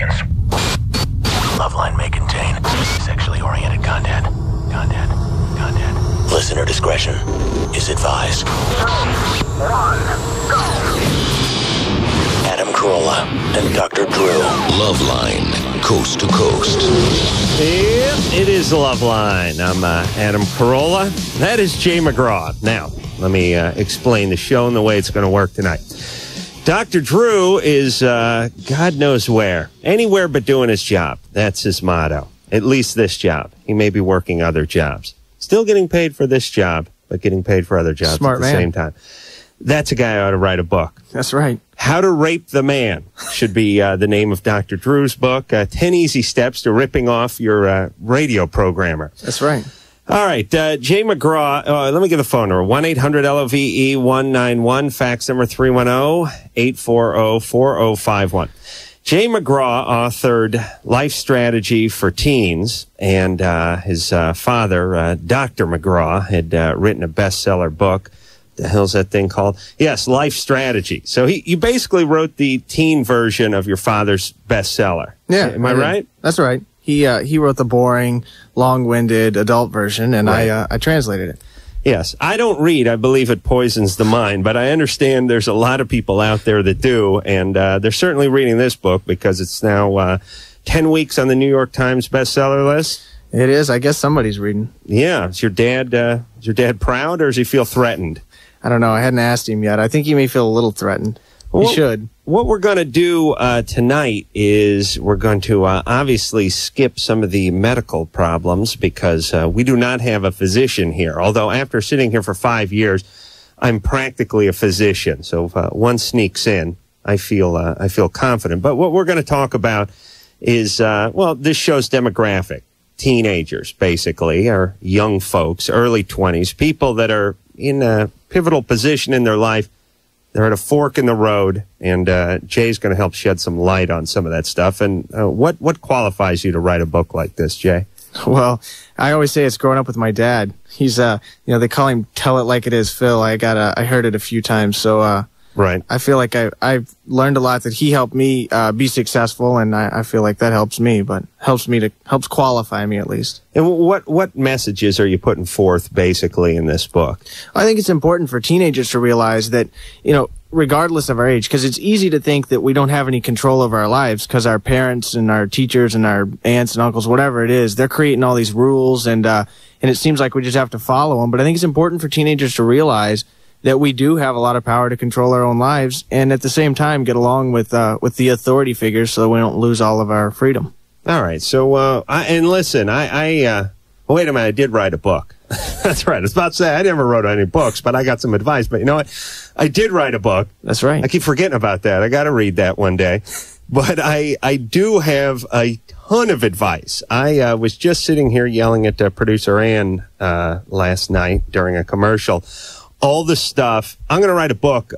audience. LoveLine may contain sexually oriented content. Listener discretion is advised. 3, 2, 1, go! Adam Carolla and Dr. Drew. LoveLine, coast to coast. Yep, it is LoveLine. I'm Adam Carolla. That is Jay McGraw. Now, let me explain the show and the way it's going to work tonight. Dr. Drew is God knows where. Anywhere but doing his job. That's his motto. At least this job. He may be working other jobs. Still getting paid for this job, but getting paid for other jobs at the same time. That's a guy who ought to write a book. That's right. How to Rape the Man should be the name of Dr. Drew's book. 10 Easy Steps to Ripping Off Your Radio Programmer. That's right. All right, Jay McGraw, let me give the phone number, 1-800-LOVE-191, fax number 310-840-4051. Jay McGraw authored Life Strategy for Teens, and his father, Dr. McGraw, had written a bestseller book. The hell's that thing called? Yes, Life Strategy. So you basically wrote the teen version of your father's bestseller. Yeah. Am I right? That's right. He wrote the boring, long-winded adult version, and right. I translated it. Yes. I don't read. I believe it poisons the mind, but I understand there's a lot of people out there that do, and they're certainly reading this book because it's now 10 weeks on the New York Times bestseller list. It is. I guess somebody's reading. Yeah. Is your dad proud, or does he feel threatened? I don't know. I hadn't asked him yet. I think he may feel a little threatened. He should. What we're going to do tonight is we're going to obviously skip some of the medical problems because we do not have a physician here. Although after sitting here for 5 years, I'm practically a physician. So if one sneaks in, I feel confident. But what we're going to talk about is, this show's demographic. Teenagers, basically, or young folks, early 20s, people that are in a pivotal position in their life. They're at a fork in the road, and Jay's going to help shed some light on some of that stuff. And what qualifies you to write a book like this, Jay? Well, I always say it's growing up with my dad. He's, they call him "Tell It Like It Is," Phil. I heard it a few times, so right. I feel like I've learned a lot that he helped me be successful, and I feel like that helps me, but helps qualify me at least. And what messages are you putting forth basically in this book? I think it's important for teenagers to realize that, regardless of our age, because it's easy to think that we don't have any control over our lives because our parents and our teachers and our aunts and uncles, whatever it is, they're creating all these rules, and it seems like we just have to follow them. But I think it's important for teenagers to realize that we do have a lot of power to control our own lives, and at the same time get along with the authority figures so we don't lose all of our freedom. All right. So, wait a minute, I did write a book. That's right. I was about to say, I never wrote any books, but I got some advice. But you know what? I did write a book. That's right. I keep forgetting about that. I got to read that one day. But I do have a ton of advice. I was just sitting here yelling at producer Ann last night during a commercial. All the stuff. I'm going to write a book,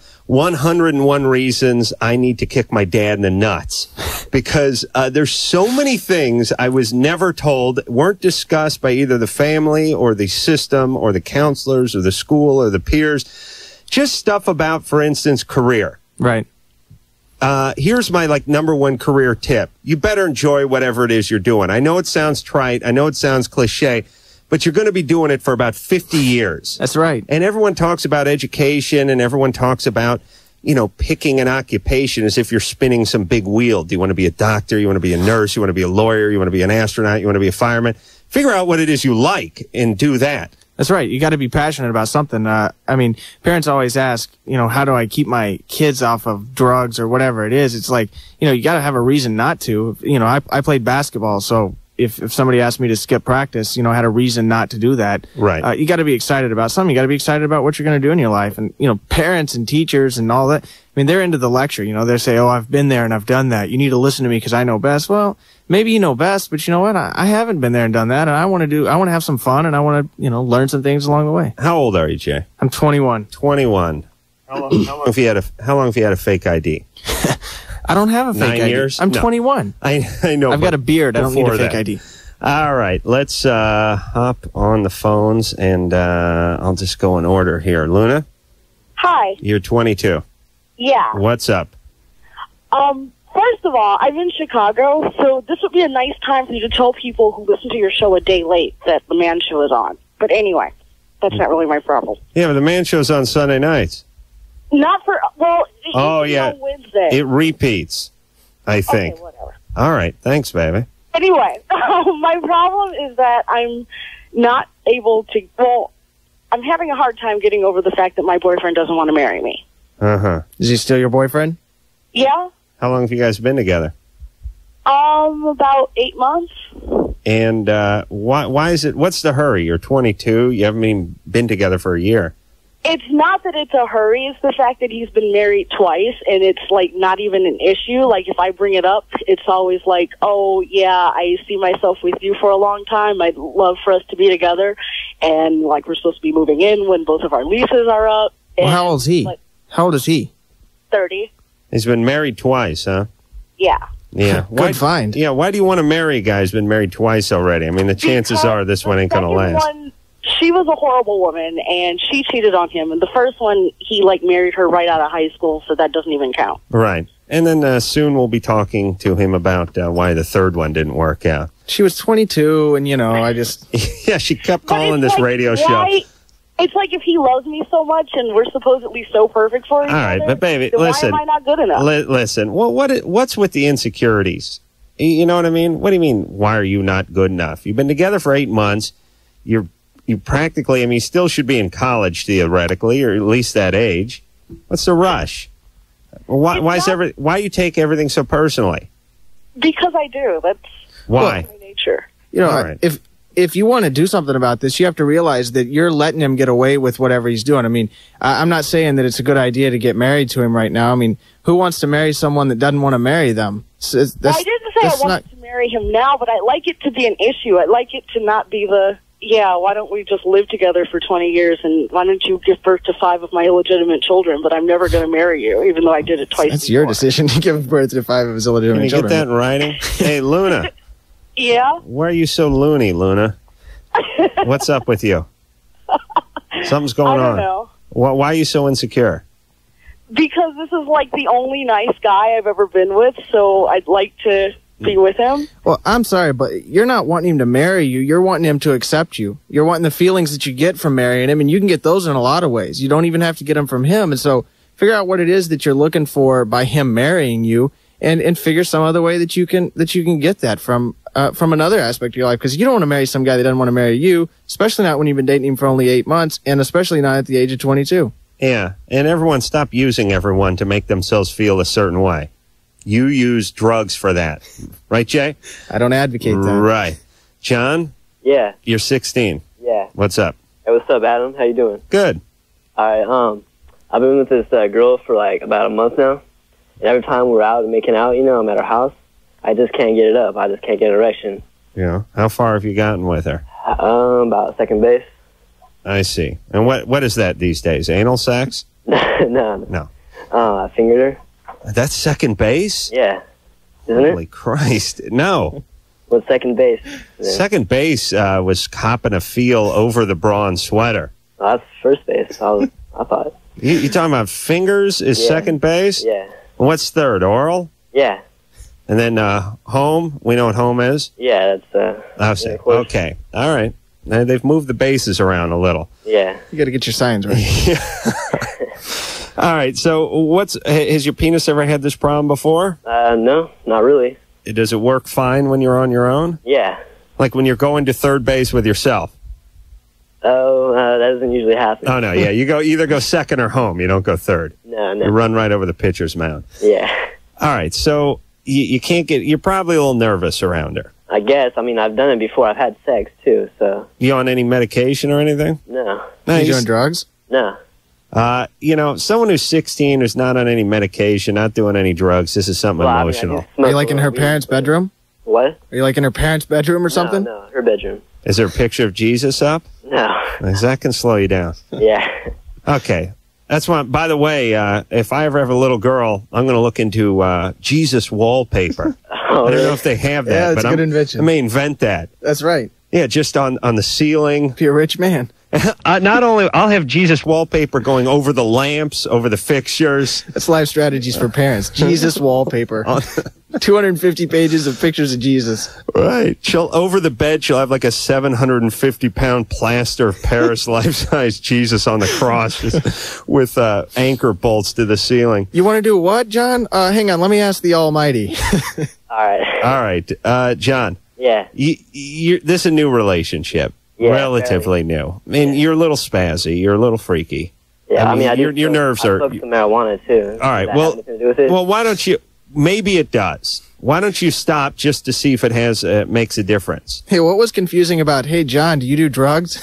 101 Reasons I Need to Kick My Dad in the Nuts. Because there's so many things I was never told, weren't discussed by either the family or the system or the counselors or the school or the peers. Just stuff about, for instance, career. Right. Here's my number one career tip. You better enjoy whatever it is you're doing. I know it sounds trite. I know it sounds cliche. But you're going to be doing it for about 50 years. That's right. And everyone talks about education, and everyone talks about, picking an occupation as if you're spinning some big wheel. Do you want to be a doctor? You want to be a nurse? You want to be a lawyer? You want to be an astronaut? You want to be a fireman? Figure out what it is you like and do that. That's right. You got to be passionate about something. Parents always ask, how do I keep my kids off of drugs or whatever it is? It's like, you got to have a reason not to. I played basketball, so if somebody asked me to skip practice, I had a reason not to do that. Right. You got to be excited about something. You got to be excited about what you're going to do in your life. And, parents and teachers and all that, they're into the lecture. They say, oh, I've been there and I've done that. You need to listen to me because I know best. Well, maybe you know best, but you know what? I haven't been there and done that. And I want to have some fun, and I want to, learn some things along the way. How old are you, Jay? I'm 21. 21. How long have you had a fake ID? I don't have a fake 9 ID. years? I'm No. 21. I know. I've got a beard. I don't need a fake that. ID. All right. Let's hop on the phones, and I'll just go in order here. Luna? Hi. You're 22. Yeah. What's up? First First of all, I'm in Chicago, so this would be a nice time for you to tell people who listen to your show a day late that the Man Show is on. But anyway, that's not really my problem. Yeah, but the Man Show's on Sunday nights. Not for, well, on Wednesday. It repeats, I think. Okay, whatever. All right. Thanks, baby. Anyway, my problem is that I'm not able to, well, I'm having a hard time getting over the fact that my boyfriend doesn't want to marry me. Uh-huh. Is he still your boyfriend? Yeah. How long have you guys been together? About 8 months. And why is it, what's the hurry? You're 22. You haven't even been together for a year. It's not that it's a hurry. It's the fact that he's been married twice, and it's, like, not even an issue. Like, if I bring it up, it's always like, oh, yeah, I see myself with you for a long time. I'd love for us to be together. And, like, we're supposed to be moving in when both of our leases are up. Well, how old is he? Like, how old is he? 30. He's been married twice, huh? Yeah. Yeah. Good find. Yeah, why do you want to marry a guy who's been married twice already? I mean, the chances are this one ain't going to last. She was a horrible woman, and she cheated on him. And the first one, he, like, married her right out of high school, so that doesn't even count. Right. And then soon we'll be talking to him about why the third one didn't work out. She was 22, and, you know, I just... Yeah, she kept calling this radio show. It's like if he loves me so much and we're supposedly so perfect for each other. All right, but baby, then listen. Why am I not good enough? Listen, well, what's with the insecurities? You know what I mean? What do you mean, why are you not good enough? You've been together for 8 months. You practically, I mean, you still should be in college theoretically, or at least that age. What's the rush? Why you take everything so personally? Because I do. That's why? my nature. You know, right. If you want to do something about this, you have to realize that you're letting him get away with whatever he's doing. I mean, I'm not saying that it's a good idea to get married to him right now. I mean, who wants to marry someone that doesn't want to marry them? I didn't say I wanted to marry him now, but I like it to be an issue. I like it to not be why don't we just live together for 20 years and why don't you give birth to 5 of my illegitimate children, but I'm never going to marry you, even though I did it twice. That's your decision to give birth to 5 of his illegitimate children. Can you get that in writing? Hey, Luna. Yeah? Why are you so loony, Luna? What's up with you? Something's going on. I don't know. Why are you so insecure? Because this is like the only nice guy I've ever been with, so I'd like to be with him. Well, I'm sorry, but you're not wanting him to marry you. You're wanting him to accept you. You're wanting the feelings that you get from marrying him, and you can get those in a lot of ways. You don't even have to get them from him. And so figure out what it is that you're looking for by him marrying you, and figure some other way that you can get that from another aspect of your life, because you don't want to marry some guy that doesn't want to marry you, especially not when you've been dating him for only 8 months, and especially not at the age of 22. Yeah, and everyone stop using everyone to make themselves feel a certain way. You use drugs for that. Right, Jay? I don't advocate that. Right. John? Yeah. You're 16. Yeah. What's up? Hey, what's up, Adam? How you doing? Good. I've been with this girl for like about a month now, and every time we're out and making out, I'm at her house, I just can't get it up. I just can't get an erection. Yeah. How far have you gotten with her? About second base. I see. And what is that these days? Anal sex? No. I fingered her. That's second base? Yeah. Isn't it? Holy Christ. No. What's second base? Yeah. Second base was copping a feel over the bra and sweater. Oh, that's first base. I thought. You talking about fingers is second base? Yeah. And what's third? Oral? Yeah. And then home? We know what home is? Yeah, that's... Yeah, okay. All right. Now, they've moved the bases around a little. Yeah. You got to get your signs right. All right. So has your penis ever had this problem before? No, not really. Does it work fine when you're on your own? Yeah. Like when you're going to third base with yourself? Oh, that doesn't usually happen. Oh, no. Yeah. You either go second or home. You don't go third. No. You run right over the pitcher's mound. Yeah. All right. So you can't you're probably a little nervous around her. I guess. I mean, I've done it before. I've had sex, too, so... You on any medication or anything? No. You doing drugs? No. Someone who's 16 who's not on any medication, not doing any drugs, this is something emotional. Are you like in her parents' bedroom? What? Are you like in her parents' bedroom or something? No, her bedroom. Is there a picture of Jesus up? No. Because that can slow you down. Yeah. Okay. That's why, by the way, if I ever have a little girl, I'm going to look into Jesus wallpaper. I don't know if they have that. Yeah, it's but a good invention. I may invent that. That's right. Yeah, just on the ceiling. Be a rich man. Not only, I'll have Jesus wallpaper going over the lamps, over the fixtures. That's life strategies for parents. Jesus wallpaper. 250 pages of pictures of Jesus. Right. Over the bed, she'll have like a 750-pound plaster of Paris life-size Jesus on the cross with anchor bolts to the ceiling. You want to do what, John? Hang on, let me ask the Almighty. All right. John. Yeah. This is a new relationship. Yeah, relatively new. I mean, you're a little spazzy. You're a little freaky. Yeah, I mean, your nerves are. I took some marijuana too. All right. Does that have anything to do with it? Well, why don't you? Maybe it does. Why don't you stop just to see if it makes a difference? Hey, what was confusing about, hey, John, do you do drugs?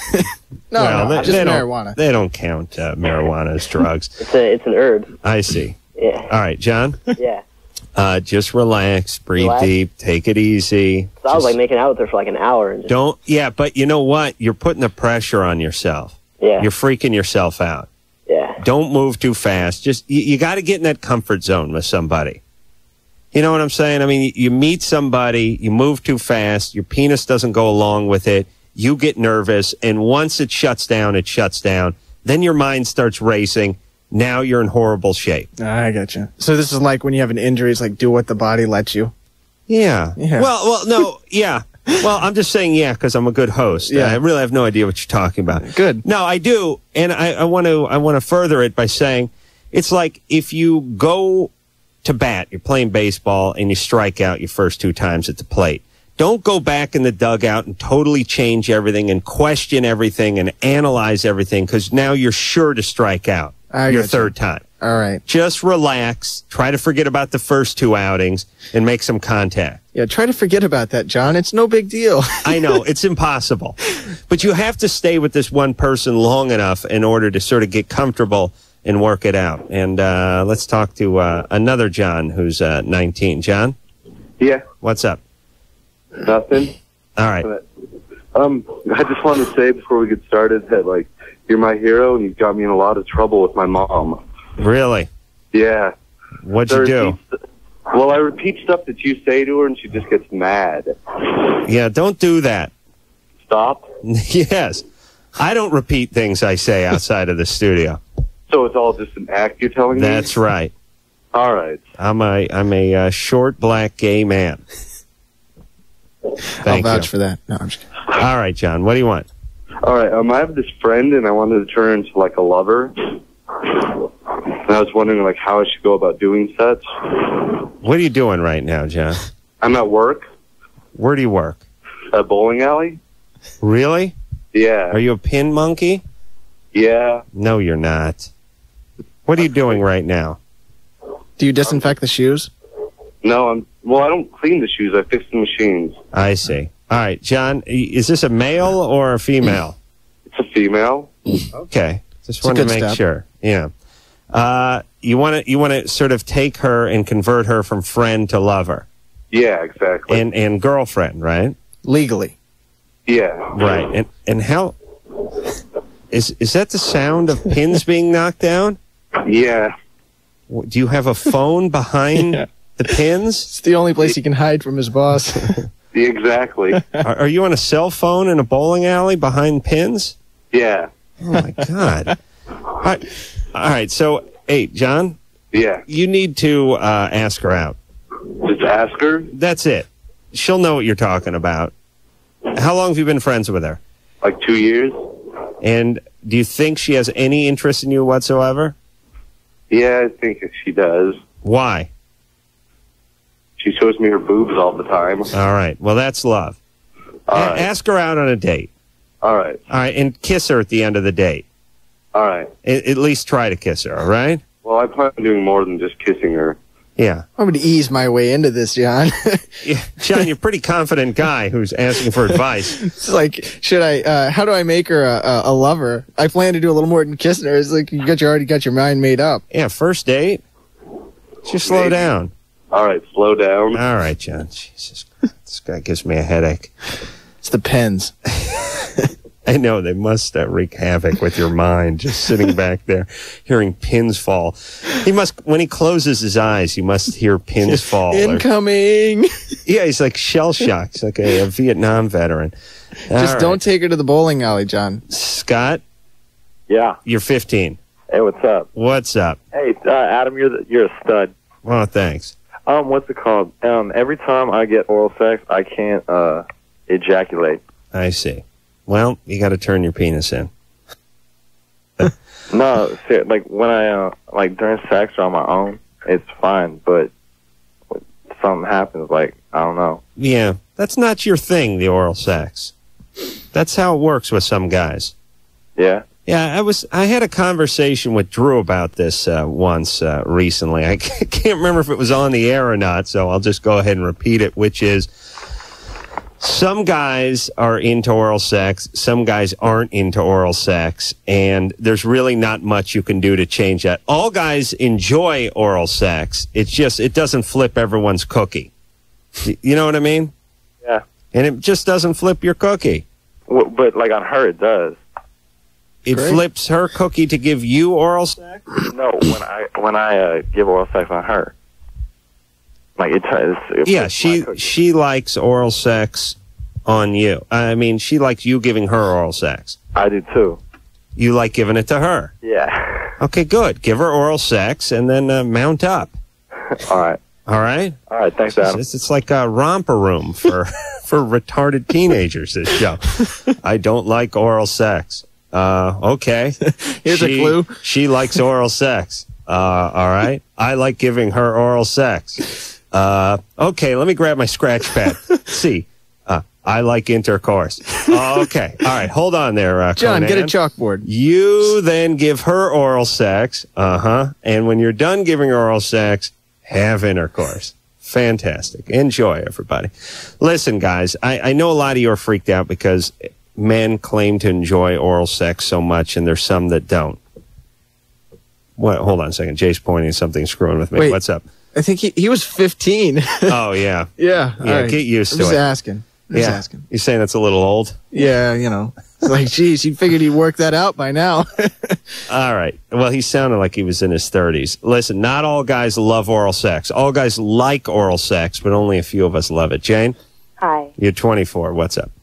No, just marijuana. They don't count marijuana as drugs. It's an herb. I see. Yeah. All right, John? Yeah. Just relax, breathe deep, take it easy. So I was like making out with her for like an hour. And but you know what? You're putting the pressure on yourself. Yeah. You're freaking yourself out. Yeah. Don't move too fast. Just, you got to get in that comfort zone with somebody. You know what I'm saying? I mean, you meet somebody, you move too fast, your penis doesn't go along with it, you get nervous, and once it shuts down, then your mind starts racing. Now you're in horrible shape. I got you. So this is like when you have an injury, it's like do what the body lets you. Yeah. Well, no, yeah. Well, I'm just saying because I'm a good host. Yeah. I really have no idea what you're talking about. Good. No, I do, and I want to further it by saying it's like if you go to bat, you're playing baseball, and you strike out your first 2 times at the plate. Don't go back in the dugout and totally change everything and question everything and analyze everything because now you're sure to strike out your third time. All right. Just relax. Try to forget about the first 2 outings and make some contact. Yeah, try to forget about that, John. It's no big deal. I know. It's impossible. But you have to stay with this one person long enough in order to sort of get comfortable and work it out. And let's talk to another John who's 19. John? Yeah. What's up? Nothing. All right. I just wanted to say before we get started that, like, you're my hero and you've got me in a lot of trouble with my mom. Really? Yeah. What'd you do? Well, I repeat stuff that you say to her and she just gets mad. Yeah, don't do that. Stop? Yes. I don't repeat things I say outside of the studio. So it's all just an act you're telling me? That's right. All right. I'm a short black gay man. I'll vouch for that. No, I'm just kidding. All right, John. What do you want? All right. I have this friend and I wanted to turn her into like a lover. And I was wondering like how I should go about doing such. What are you doing right now, John? I'm at work. Where do you work? A bowling alley. Really? Yeah. Are you a pin monkey? Yeah. No, you're not. What are you doing right now? Do you disinfect the shoes? No, I don't clean the shoes. I fix the machines. I see. All right, John, is this a male or a female? It's a female. Okay. Just wanted to make sure. Yeah. You want to sort of take her and convert her from friend to lover. Yeah, exactly. And girlfriend, right? Legally. Yeah. Right. And how is that the sound of pins being knocked down? Yeah. Do you have a phone behind the pins? It's the only place he can hide from his boss. Exactly. Are you on a cell phone in a bowling alley behind pins? Yeah. Oh, my God. All right. So, hey, John? Yeah. You need to ask her out. Just ask her? That's it. She'll know what you're talking about. How long have you been friends with her? Like 2 years. And do you think she has any interest in you whatsoever? Yeah, I think she does. Why? She shows me her boobs all the time. All right. Well, that's love. Right. Ask her out on a date. All right. All right. And kiss her at the end of the date. All right. At least try to kiss her, all right? Well, I plan on doing more than just kissing her. Yeah. I'm going to ease my way into this, John. Yeah. John, you're a pretty confident guy who's asking for advice. It's like, how do I make her a lover? I plan to do a little more than kissing her. It's like you already got your mind made up. Yeah, first date. Just slow down. All right, slow down. All right, John. Jesus Christ. This guy gives me a headache. It's the pens. I know, they must wreak havoc with your mind, just sitting back there, hearing pins fall. When he closes his eyes, you must hear pins fall. Incoming! Yeah, he's like shell-shocked. He's like a Vietnam veteran. Just don't take her to the bowling alley, John. Scott, Yeah. you're 15. Hey, what's up? What's up? Hey, Adam, you're a stud. Well, thanks. What's it called? Every time I get oral sex, I can't ejaculate. I see. Well, you got to turn your penis in. No, like when I like during sex or on my own, it's fine. But when something happens, like I don't know. Yeah, that's not your thing, the oral sex. That's how it works with some guys. Yeah. Yeah, I had a conversation with Drew about this once recently. I can't remember if it was on the air or not, so I'll just go ahead and repeat it, which is some guys are into oral sex, some guys aren't into oral sex, and there's really not much you can do to change that. All guys enjoy oral sex. It's just, it doesn't flip everyone's cookie. You know what I mean? Yeah. And it just doesn't flip your cookie. But like on her, it does. It flips her cookie to give you oral sex? No, when I give oral sex on her, like it yeah, she likes oral sex on you. I mean, she likes you giving her oral sex. I do too. You like giving it to her? Yeah. Okay, good. Give her oral sex and then mount up. All right. All right. All right. Thanks, Adam. It's like a romper room for for retarded teenagers. This show. I don't like oral sex. Okay. Here's a clue. She likes oral sex. All right. I like giving her oral sex. Okay, let me grab my scratch pad. See. I like intercourse. Okay. All right. Hold on there, John, Conan. get a chalkboard. You then give her oral sex. And when you're done giving her oral sex, have intercourse. Fantastic. Enjoy, everybody. Listen, guys, I know a lot of you are freaked out because men claim to enjoy oral sex so much, and there's some that don't. What? Hold on a second. Jay's pointing at something, screwing with me. Wait, what's up? I think he was 15. Oh, yeah. Yeah. Yeah, right. get used to I'm just it. asking. Just asking. You're saying that's a little old? Yeah, you know. It's like, geez, you figured he'd work that out by now. All right. Well, he sounded like he was in his 30s. Listen, not all guys love oral sex. All guys like oral sex, but only a few of us love it. Jane? Hi. You're 24. What's up?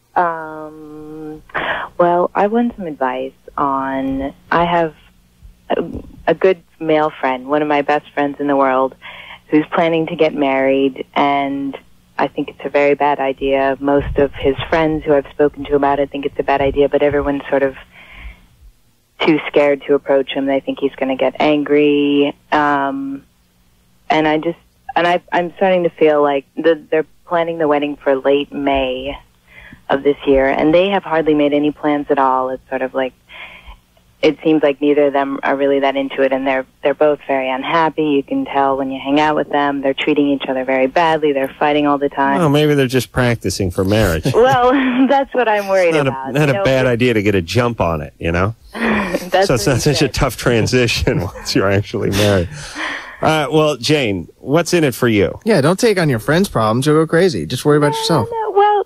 Well, I want some advice on, I have a good male friend, one of my best friends in the world, who's planning to get married, and I think it's a very bad idea. Most of his friends who I've spoken to about it think it's a bad idea, but everyone's sort of too scared to approach him. They think he's going to get angry. And I'm starting to feel like they're planning the wedding for late May of this year, and they have hardly made any plans at all. It's sort of like, it seems like neither of them are really that into it, and they're both very unhappy. You can tell when you hang out with them. They're treating each other very badly. They're fighting all the time. Well, maybe they're just practicing for marriage. Well, that's what I'm worried about. Not a bad idea to get a jump on it, you know? So it's not such a tough transition once you're actually married. Well, Jane, what's in it for you? Yeah, don't take on your friends' problems. You'll go crazy. Just worry about yourself. No, well,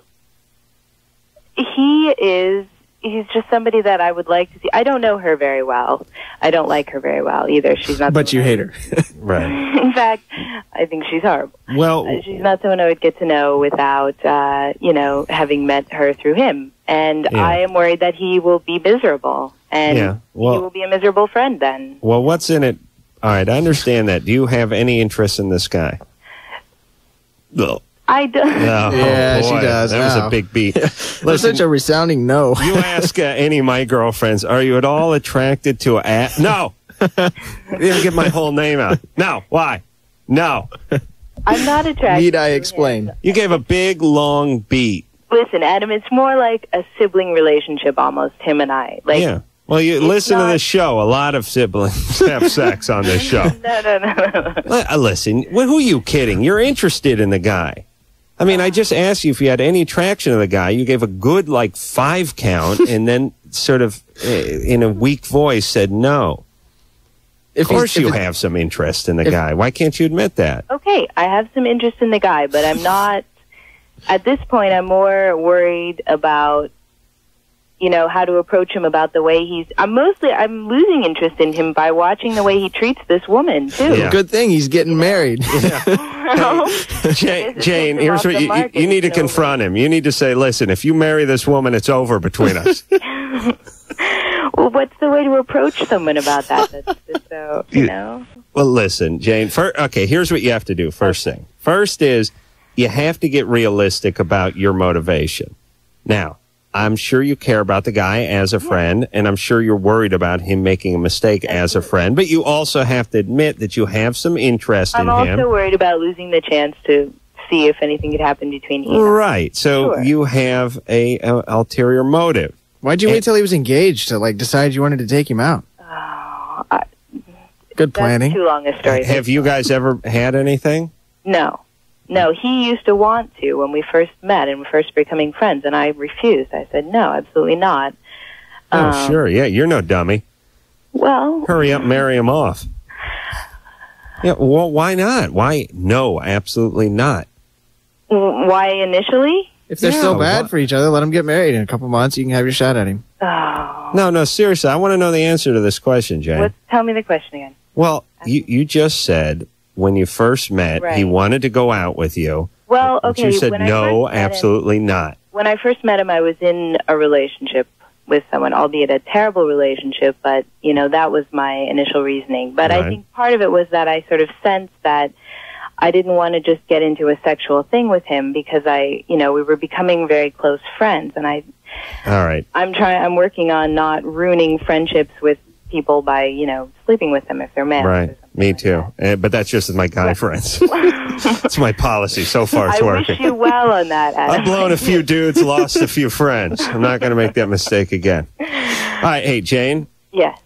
he's just somebody that I would like to see. I don't know her very well. I don't like her very well either. She's not. But you hate her. Right. In fact, I think she's horrible. Well, she's not someone I would get to know without, having met her through him. And Yeah. I am worried that he will be miserable. And Yeah, well- he will be a miserable friend then. Well, what's in it? All right, I understand that. Do you have any interest in this guy? No. I don't. Oh, Yeah, boy, she does. That was now. a big beat. That's Listen, such a resounding no. you ask any of my girlfriends, are you at all attracted to a... No! You didn't get my whole name out. No. Why? No. I'm not attracted. Need I to explain? him. You gave a big, long beat. Listen, Adam, it's more like a sibling relationship almost, him and I. Like, Yeah. Well, you listen to not- this show. A lot of siblings have sex on this show. No. Listen, who are you kidding? You're interested in the guy. I mean, I just asked you if you had any attraction to the guy. You gave a good, 5 count, and then sort of, in a weak voice, said no. Of course you have some interest in the guy. Why can't you admit that? Okay, I have some interest in the guy, but I'm not, at this point, I'm more worried about how to approach him about the way I'm losing interest in him by watching the way he treats this woman, too. Yeah. Good thing he's getting married. Jane, here's what you need to confront him. You need to say, listen, if you marry this woman, it's over between us. Well, what's the way to approach someone about that? That's just so, Well, listen, Jane, here's what you have to do. First thing. First is you have to get realistic about your motivation. Now, I'm sure you care about the guy as a friend, and I'm sure you're worried about him making a mistake as a friend, but you also have to admit that you have some interest in him. I'm also worried about losing the chance to see if anything could happen between you. Right. So you have a ulterior motive. Why'd you wait till he was engaged to decide you wanted to take him out? Good planning. That's too long a story. Have you guys ever had anything? No, he used to want to when we first met and we first becoming friends, and I refused. I said, no, absolutely not. Oh, sure. Yeah, you're no dummy. Well. Hurry up, marry him off. Yeah, well, why not? Why? No, absolutely not. Why initially? If they're so bad for each other, let them get married. In a couple months, you can have your shot at him. Oh. No, seriously. I want to know the answer to this question, Jane. Tell me the question again. Well, you just said when you first met, he wanted to go out with you. Well, okay. But you said no, absolutely not. When I first met him, I was in a relationship with someone, albeit a terrible relationship, but, that was my initial reasoning. But I think part of it was that I sort of sensed that I didn't want to just get into a sexual thing with him because we were becoming very close friends, and all right. I'm working on not ruining friendships with people by, sleeping with them if they're male. Right. Me too. But that's just with my guy friends. That's my policy. So far it's working. I wish you well on that, Adam. I've blown a few dudes, lost a few friends. I'm not going to make that mistake again. All right. Hey, Jane. Yes.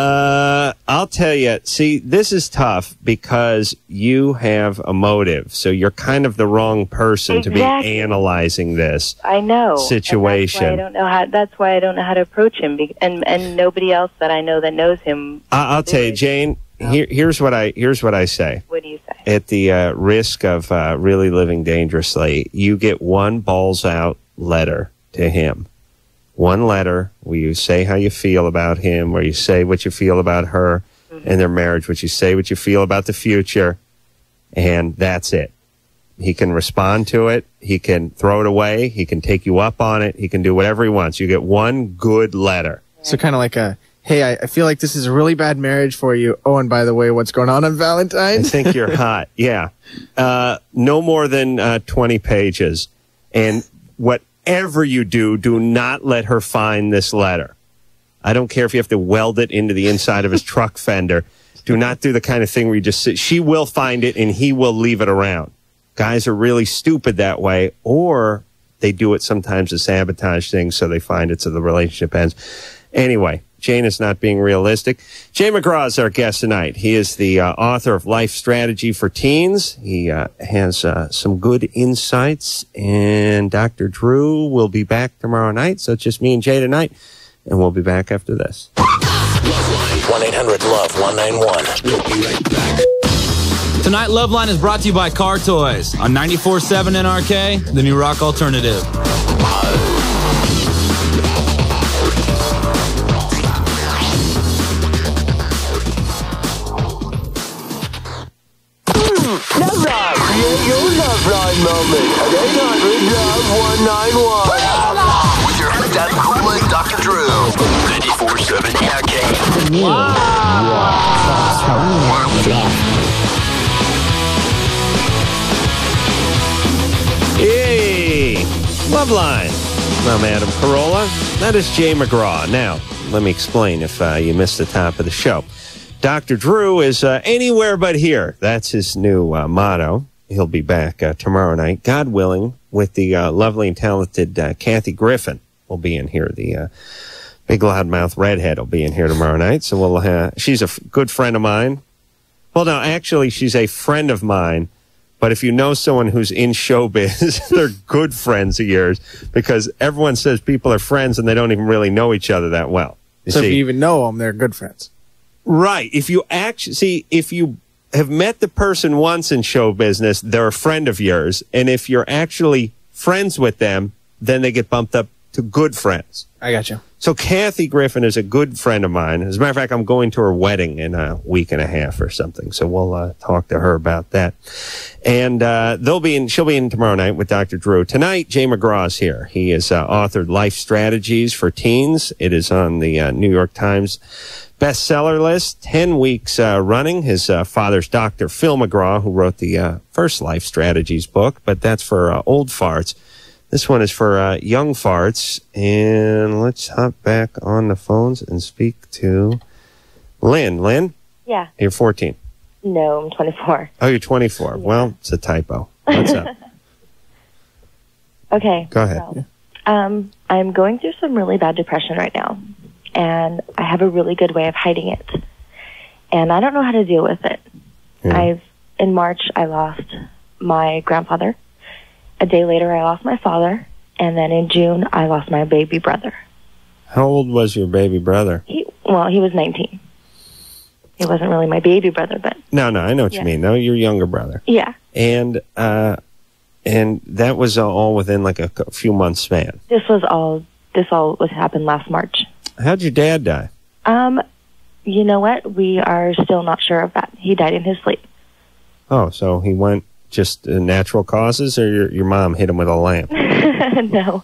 I'll tell you, see, this is tough because you have a motive. So you're kind of the wrong person to be analyzing this situation. That's why I don't know how to approach him. And nobody else that I know that knows him. I'll tell you, Jane, here's what I say. What do you say? At the risk of really living dangerously, you get one balls out letter to him. One letter where you say how you feel about him, where you say what you feel about her and their marriage, what you say what you feel about the future, and that's it. He can respond to it. He can throw it away. He can take you up on it. He can do whatever he wants. You get one good letter. So kind of like hey, I feel like this is a really bad marriage for you. Oh, and by the way, what's going on Valentine's? I think you're hot. Yeah. No more than 20 pages. And whatever you do not let her find this letter. I don't care if you have to weld it into the inside of his truck fender. Do not do the kind of thing where you just sit. She will find it and he will leave it around. Guys are really stupid that way, or they do it sometimes to sabotage things so they find it so the relationship ends. Anyway, Jane is not being realistic. Jay McGraw is our guest tonight. He is the author of Life Strategy for Teens. He has some good insights, and Dr. Drew will be back tomorrow night. So it's just me and Jay tonight, and we'll be back after this. 1-800-LOVE-191. We'll be right back. Tonight, LoveLine is brought to you by Car Toys on 94.7 NRK, the new rock alternative. LoveLine. Create your LoveLine moment at 800-LOVE-191. With your host, Adam Carolla and Dr. Drew. 94.7 NRK. Hey, LoveLine. I'm Adam Carolla. That is Jay McGraw. Now, let me explain if you missed the top of the show. Dr. Drew is anywhere but here. That's his new motto. He'll be back tomorrow night, God willing, with the lovely and talented Kathy Griffin. Will be in here. The big loudmouth redhead will be in here tomorrow night. So we'll. She's a good friend of mine. Well, no, actually, she's a friend of mine. But if you know someone who's in showbiz, they're good friends of yours because everyone says people are friends and they don't even really know each other that well. So if you even know them, they're good friends. Right. If you if you have met the person once in show business, they're a friend of yours. And if you're actually friends with them, then they get bumped up to good friends. I got you. So Kathy Griffin is a good friend of mine. As a matter of fact, I'm going to her wedding in a week and a half or something. So we'll talk to her about that. And she'll be in tomorrow night with Dr. Drew. Tonight, Jay McGraw's here. He has authored Life Strategies for Teens. It is on the New York Times bestseller list, 10 weeks running. His father's Dr. Phil McGraw, who wrote the first Life Strategies book, but that's for old farts. This one is for young farts. And let's hop back on the phones and speak to Lynn. Lynn? Yeah. You're 14. No, I'm 24. Oh, you're 24. Yeah. Well, it's a typo. What's up? Okay. Go ahead. Well, I'm going through some really bad depression right now, and I have a really good way of hiding it. And I don't know how to deal with it. Yeah. In March, I lost my grandfather. A day later, I lost my father. And then in June, I lost my baby brother. How old was your baby brother? He was 19. He wasn't really my baby brother, but... No, I know what you mean. No, your younger brother. Yeah. And that was all within like a few months span. This all happened last March. How'd your dad die? You know what? We are still not sure of that. He died in his sleep. Oh, so he went just natural causes, or your mom hit him with a lamp? No.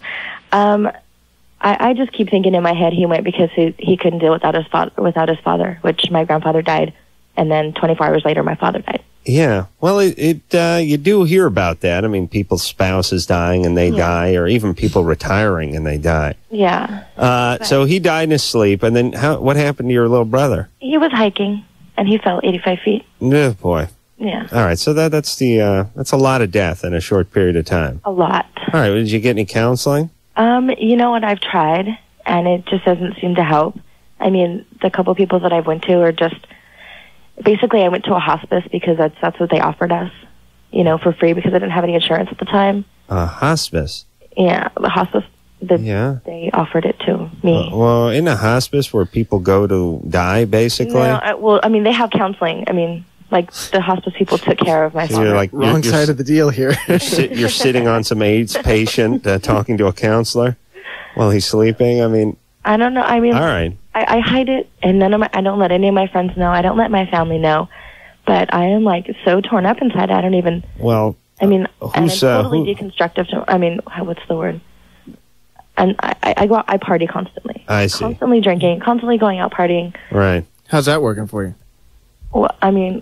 I just keep thinking in my head he went because he couldn't deal without his father, which my grandfather died, and then 24 hours later my father died. Yeah. Well, you do hear about that. I mean, people's spouses dying and they die, or even people retiring and they die. Yeah. So he died in his sleep, and then what happened to your little brother? He was hiking, and he fell 85 feet. Oh, boy. Yeah. All right. So that's a lot of death in a short period of time. A lot. All right. Did you get any counseling? You know what? I've tried, and it just doesn't seem to help. I mean, the couple people that I've went to are just... Basically, I went to a hospice because that's what they offered us, for free, because I didn't have any insurance at the time. A hospice? Yeah, the hospice. They offered it to me. Well, in a hospice where people go to die, basically? No, they have counseling. I mean, like, the hospice people took care of my father. You're like, wrong side of the deal here. You're sitting on some AIDS patient talking to a counselor while he's sleeping? I mean... I don't know. I mean... All right. I hide it, and I don't let any of my friends know. I don't let my family know. But I am, like, so torn up inside, I don't even... Well... I mean, and I'm totally deconstructive. I mean, what's the word? And I go out, I party constantly. I see. Constantly drinking, constantly going out partying. Right. How's that working for you? Well,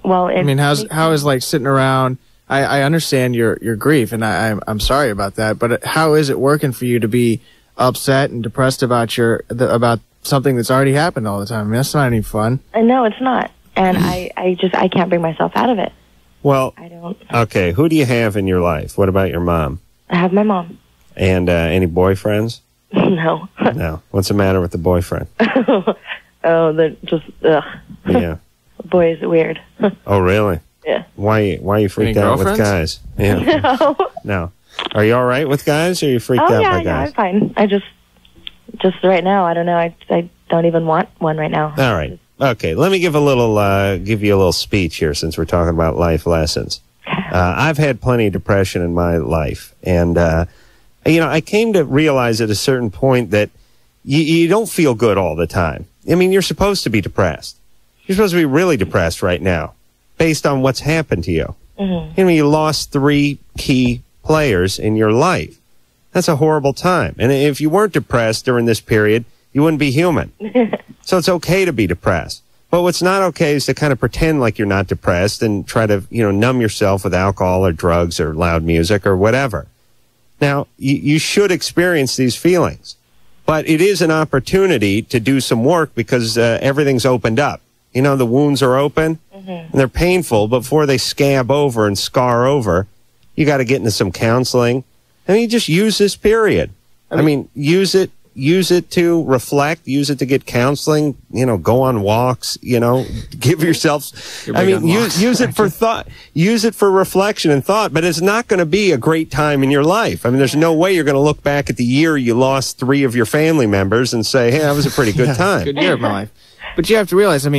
how is like sitting around? I understand your grief, and I'm sorry about that. But how is it working for you to be upset and depressed about about something that's already happened all the time? I mean, that's not any fun. No, it's not, and I can't bring myself out of it. Well, I don't. Okay, who do you have in your life? What about your mom? I have my mom. And any boyfriends? No. No. What's the matter with the boyfriend? Oh, they're just ugh. Yeah. Boy, is it weird. Oh, really? Yeah. Why are you freaked out with guys? Yeah. No. Are you all right with guys, or are you freaked out by guys? Yeah, I'm fine. I just right now, I don't know. I don't even want one right now. All right. Okay. Let me give you a little speech here, since we're talking about life lessons. I've had plenty of depression in my life, and I came to realize at a certain point that you don't feel good all the time. I mean, you're supposed to be depressed. You're supposed to be really depressed right now, based on what's happened to you. Mm-hmm. You lost 3 key players in your life. That's a horrible time. And if you weren't depressed during this period, you wouldn't be human. So it's okay to be depressed. But what's not okay is to kind of pretend like you're not depressed and try to, numb yourself with alcohol or drugs or loud music or whatever. Now, you should experience these feelings. But it is an opportunity to do some work, because everything's opened up. The wounds are open, and they're painful. But before they scab over and scar over, you got to get into some counseling. And you just use this period. I mean, use it to reflect, use it to get counseling, go on walks, give yourself, use it for thought, use it for reflection and thought, but it's not going to be a great time in your life. I mean, there's no way you're going to look back at the year you lost 3 of your family members and say, hey, that was a pretty good time. Good year of my life. But you have to realize, I mean,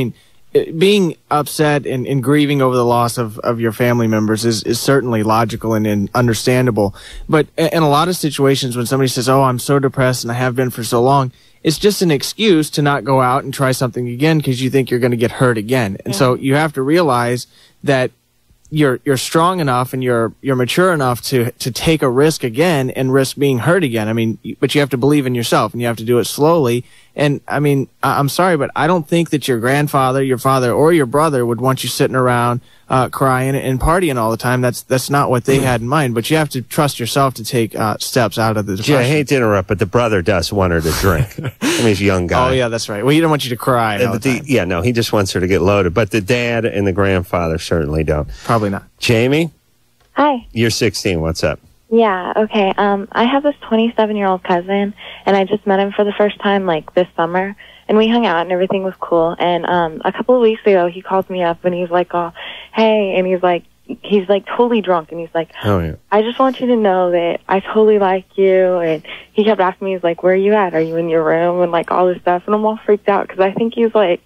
being upset and grieving over the loss of your family members is certainly logical and understandable. But in a lot of situations when somebody says, oh, I'm so depressed and I have been for so long, it's just an excuse to not go out and try something again because you think you're going to get hurt again. And so you have to realize that you're strong enough and you're mature enough to take a risk again and risk being hurt again. I mean, but you have to believe in yourself and you have to do it slowly. And I mean, I'm sorry, but I don't think that your grandfather, your father, or your brother would want you sitting around crying and partying all the time. That's not what they had in mind. But you have to trust yourself to take steps out of the depression. Yeah, I hate to interrupt, but the brother does want her to drink. I mean, he's a young guy. Oh yeah, that's right. Well, he don't want you to cry all the time. Yeah, no, he just wants her to get loaded. But the dad and the grandfather certainly don't. Probably not. Jamie? Hi. You're 16. What's up? Yeah, okay. I have this 27-year-old cousin, and I just met him for the first time, like, this summer, and we hung out, and everything was cool. And a couple of weeks ago, he calls me up, and he's like, oh, hey, and he's like totally drunk, and he's like, oh, yeah. I just want you to know that I totally like you. And he kept asking me, he's like, where are you at? Are you in your room? And, like, all this stuff, and I'm all freaked out, because I think he's like,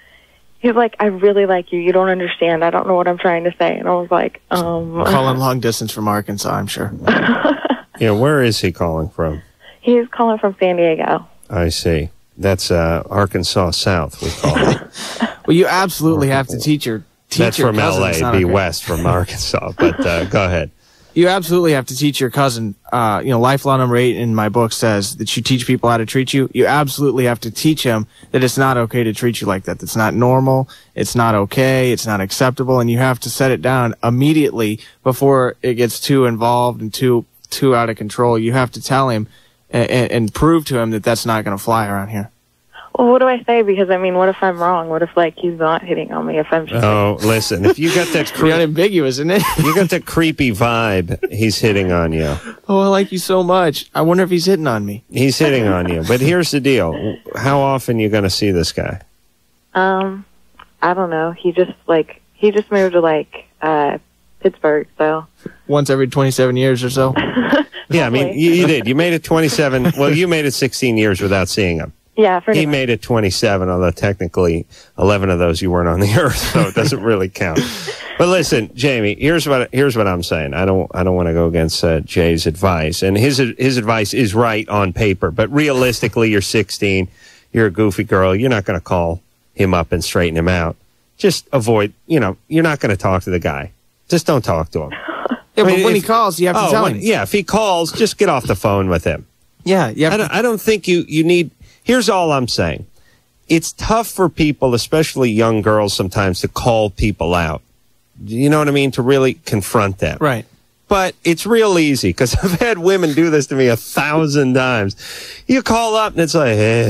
I really like you. You don't understand. I don't know what I'm trying to say. And I was like, calling long distance from Arkansas, I'm sure. Yeah, where is he calling from? He's calling from San Diego. I see. That's Arkansas South, we call it. Well, you absolutely have to teach your That's from cousin. L.A., be west from Arkansas. But go ahead. You absolutely have to teach your cousin. Life law number 8 in my book says that you teach people how to treat you. You absolutely have to teach him that it's not okay to treat you like that. That's not normal. It's not okay. It's not acceptable. And you have to set it down immediately before it gets too involved and too out of control. You have to tell him and prove to him that that's not going to fly around here. Well, what do I say? Because, I mean, what if I'm wrong? What if, like, he's not hitting on me? If I'm just... Oh, listen, if you got that... ambiguous, isn't it? You got that creepy vibe, he's hitting on you. Oh, I like you so much. I wonder if he's hitting on me. He's hitting on you. But here's the deal. How often are you going to see this guy? I don't know. He just moved to, Pittsburgh, so... Once every 27 years or so? Yeah, I mean, you did. You made it 27... Well, you made it 16 years without seeing him. Yeah, he made it 27, although technically 11 of those you weren't on the earth, so it doesn't really count. But listen, Jamie, here's what I'm saying. I don't want to go against Jay's advice, and his advice is right on paper. But realistically, you're 16, you're a goofy girl. You're not going to call him up and straighten him out. Just avoid. You're not going to talk to the guy. Just don't talk to him. Yeah, but when he calls, you have to tell him. Yeah, if he calls, just get off the phone with him. Yeah, I don't think you need. Here's all I'm saying. It's tough for people, especially young girls sometimes, to call people out. You know what I mean? To really confront them. Right. But it's real easy, because I've had women do this to me 1,000 times. You call up and it's like, hey,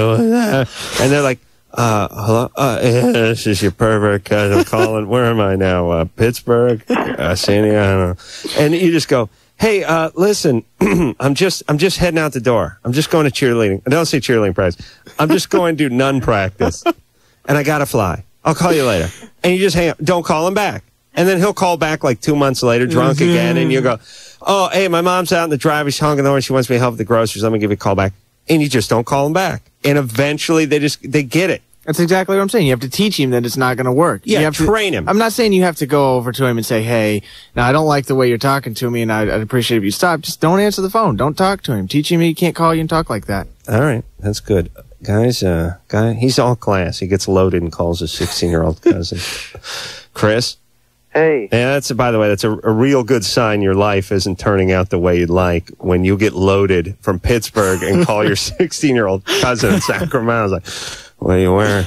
and they're like, hello, this is your pervert cousin calling. Where am I now? Pittsburgh? San Diego? I don't know. And you just go, hey, listen, I'm just heading out the door. I'm just going to cheerleading. I don't say cheerleading practice. I'm just going to nun practice, and I got to fly. I'll call you later. And you just hang up. Don't call him back. And then he'll call back like 2 months later, drunk again, and you go, oh, hey, my mom's out in the driveway. She's honking the horn. She wants me to help with the groceries. Let me give you a call back. And you just don't call him back. And eventually they get it. That's exactly what I'm saying. You have to teach him that it's not going to work. Yeah, you have train him. I'm not saying you have to go over to him and say, hey, now I don't like the way you're talking to me, and I'd appreciate if you stop. Just don't answer the phone. Don't talk to him. Teach him he can't call you and talk like that. All right. That's good. Guys, he's all class. He gets loaded and calls his 16-year-old cousin. Chris? Hey. Yeah, by the way, that's a real good sign your life isn't turning out the way you'd like when you get loaded from Pittsburgh and call your 16-year-old cousin in Sacramento. It's like, what are you wearing?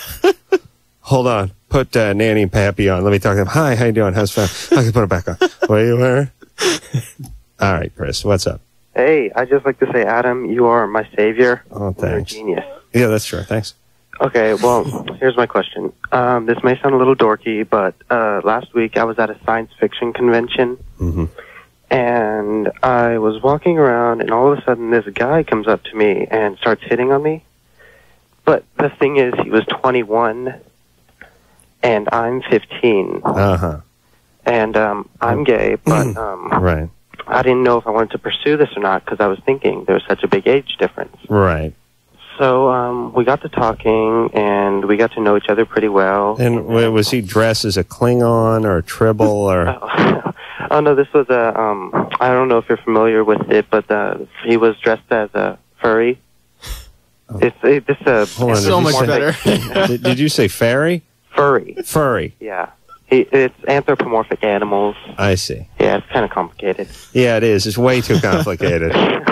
Hold on. Put Nanny and Pappy on. Let me talk to them. Hi, how you doing? How's fun? I can put it back on. What are you wearing? All right, Chris, what's up? Hey, I'd just like to say, Adam, you are my savior. Oh, thanks. You're a genius. Yeah, that's true. Thanks. Okay, well, here's my question. This may sound a little dorky, but last week I was at a science fiction convention, and I was walking around, and all of a sudden this guy comes up to me and starts hitting on me. But the thing is, he was 21, and I'm 15. Uh-huh. And I'm gay, but right. I didn't know if I wanted to pursue this or not because I was thinking there's such a big age difference. Right. So we got to talking, and we got to know each other pretty well. And was he dressed as a Klingon or a Tribble or? Oh no, this was a. I don't know if you're familiar with it, but he was dressed as a furry. Oh. It's so much better. Did you say fairy? Furry. Furry. Yeah. It's anthropomorphic animals. I see. Yeah, it's kind of complicated. Yeah, it is. It's way too complicated.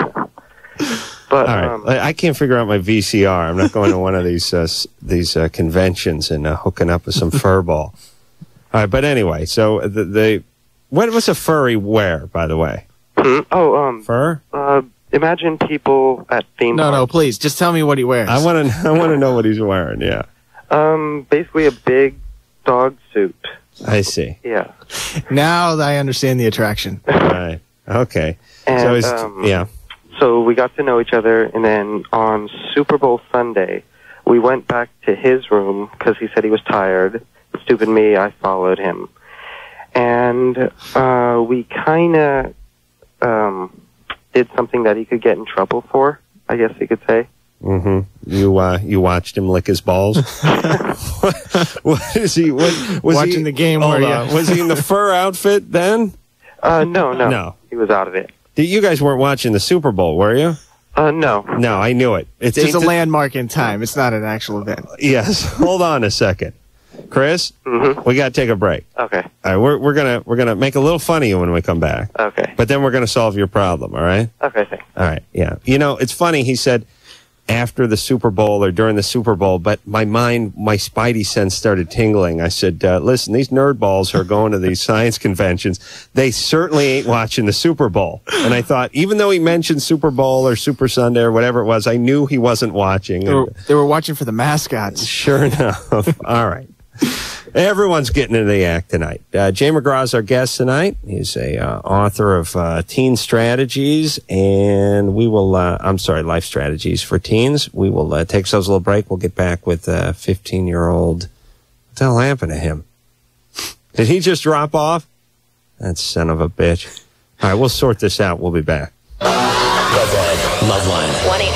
But all right, I can't figure out my VCR. I'm not going to one of these conventions and hooking up with some furball. All right, but anyway, so what was a furry wear, by the way? Fur? Imagine people at theme parks. No, please, just tell me what he wears. I want to know what he's wearing. Yeah. Basically a big dog suit. I see. Yeah. Now I understand the attraction. Right. Okay. And, yeah. So we got to know each other, and then on Super Bowl Sunday, we went back to his room because he said he was tired. Stupid me, I followed him. And we kind of did something that he could get in trouble for, I guess you could say. Mm-hmm. You watched him lick his balls? What is he? Watching the game. Was he in the fur outfit then? No. He was out of it. You guys weren't watching the Super Bowl, were you? No. No, I knew it. It's just a landmark in time. It's not an actual event. Yes. Hold on a second, Chris. Mm-hmm. We got to take a break. Okay. All right. We're gonna make a little fun of you when we come back. Okay. But then we're gonna solve your problem. All right. Okay. Thanks. All right. Yeah. You know, it's funny. He said after the Super Bowl or during the Super Bowl, but my spidey sense started tingling. I said, listen, these nerd balls who are going to these science conventions, they certainly ain't watching the Super Bowl. And I thought, even though he mentioned Super Bowl or Super Sunday or whatever it was, I knew he wasn't watching. They were watching for the mascots. Sure enough. All right. Everyone's getting into the act tonight. Jay McGraw is our guest tonight. He's a author of Teen Strategies, and we will, Life Strategies for Teens. We will take ourselves a little break. We'll get back with 15-year-old. What the hell happened to him? Did he just drop off? That son of a bitch. All right, we'll sort this out. We'll be back. LoveLine.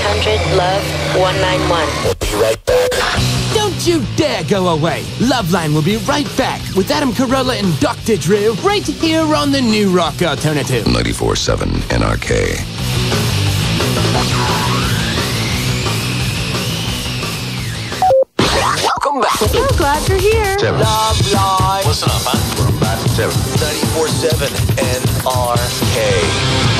1-800-LOVE-191. We'll be right back. Don't you dare go away. LoveLine will be right back with Adam Carolla and Dr. Drew right here on the New Rock Alternative. 94.7 NRK. Welcome back. So glad you're here. LoveLine. Listen up, huh? We're back at 94.7 NRK.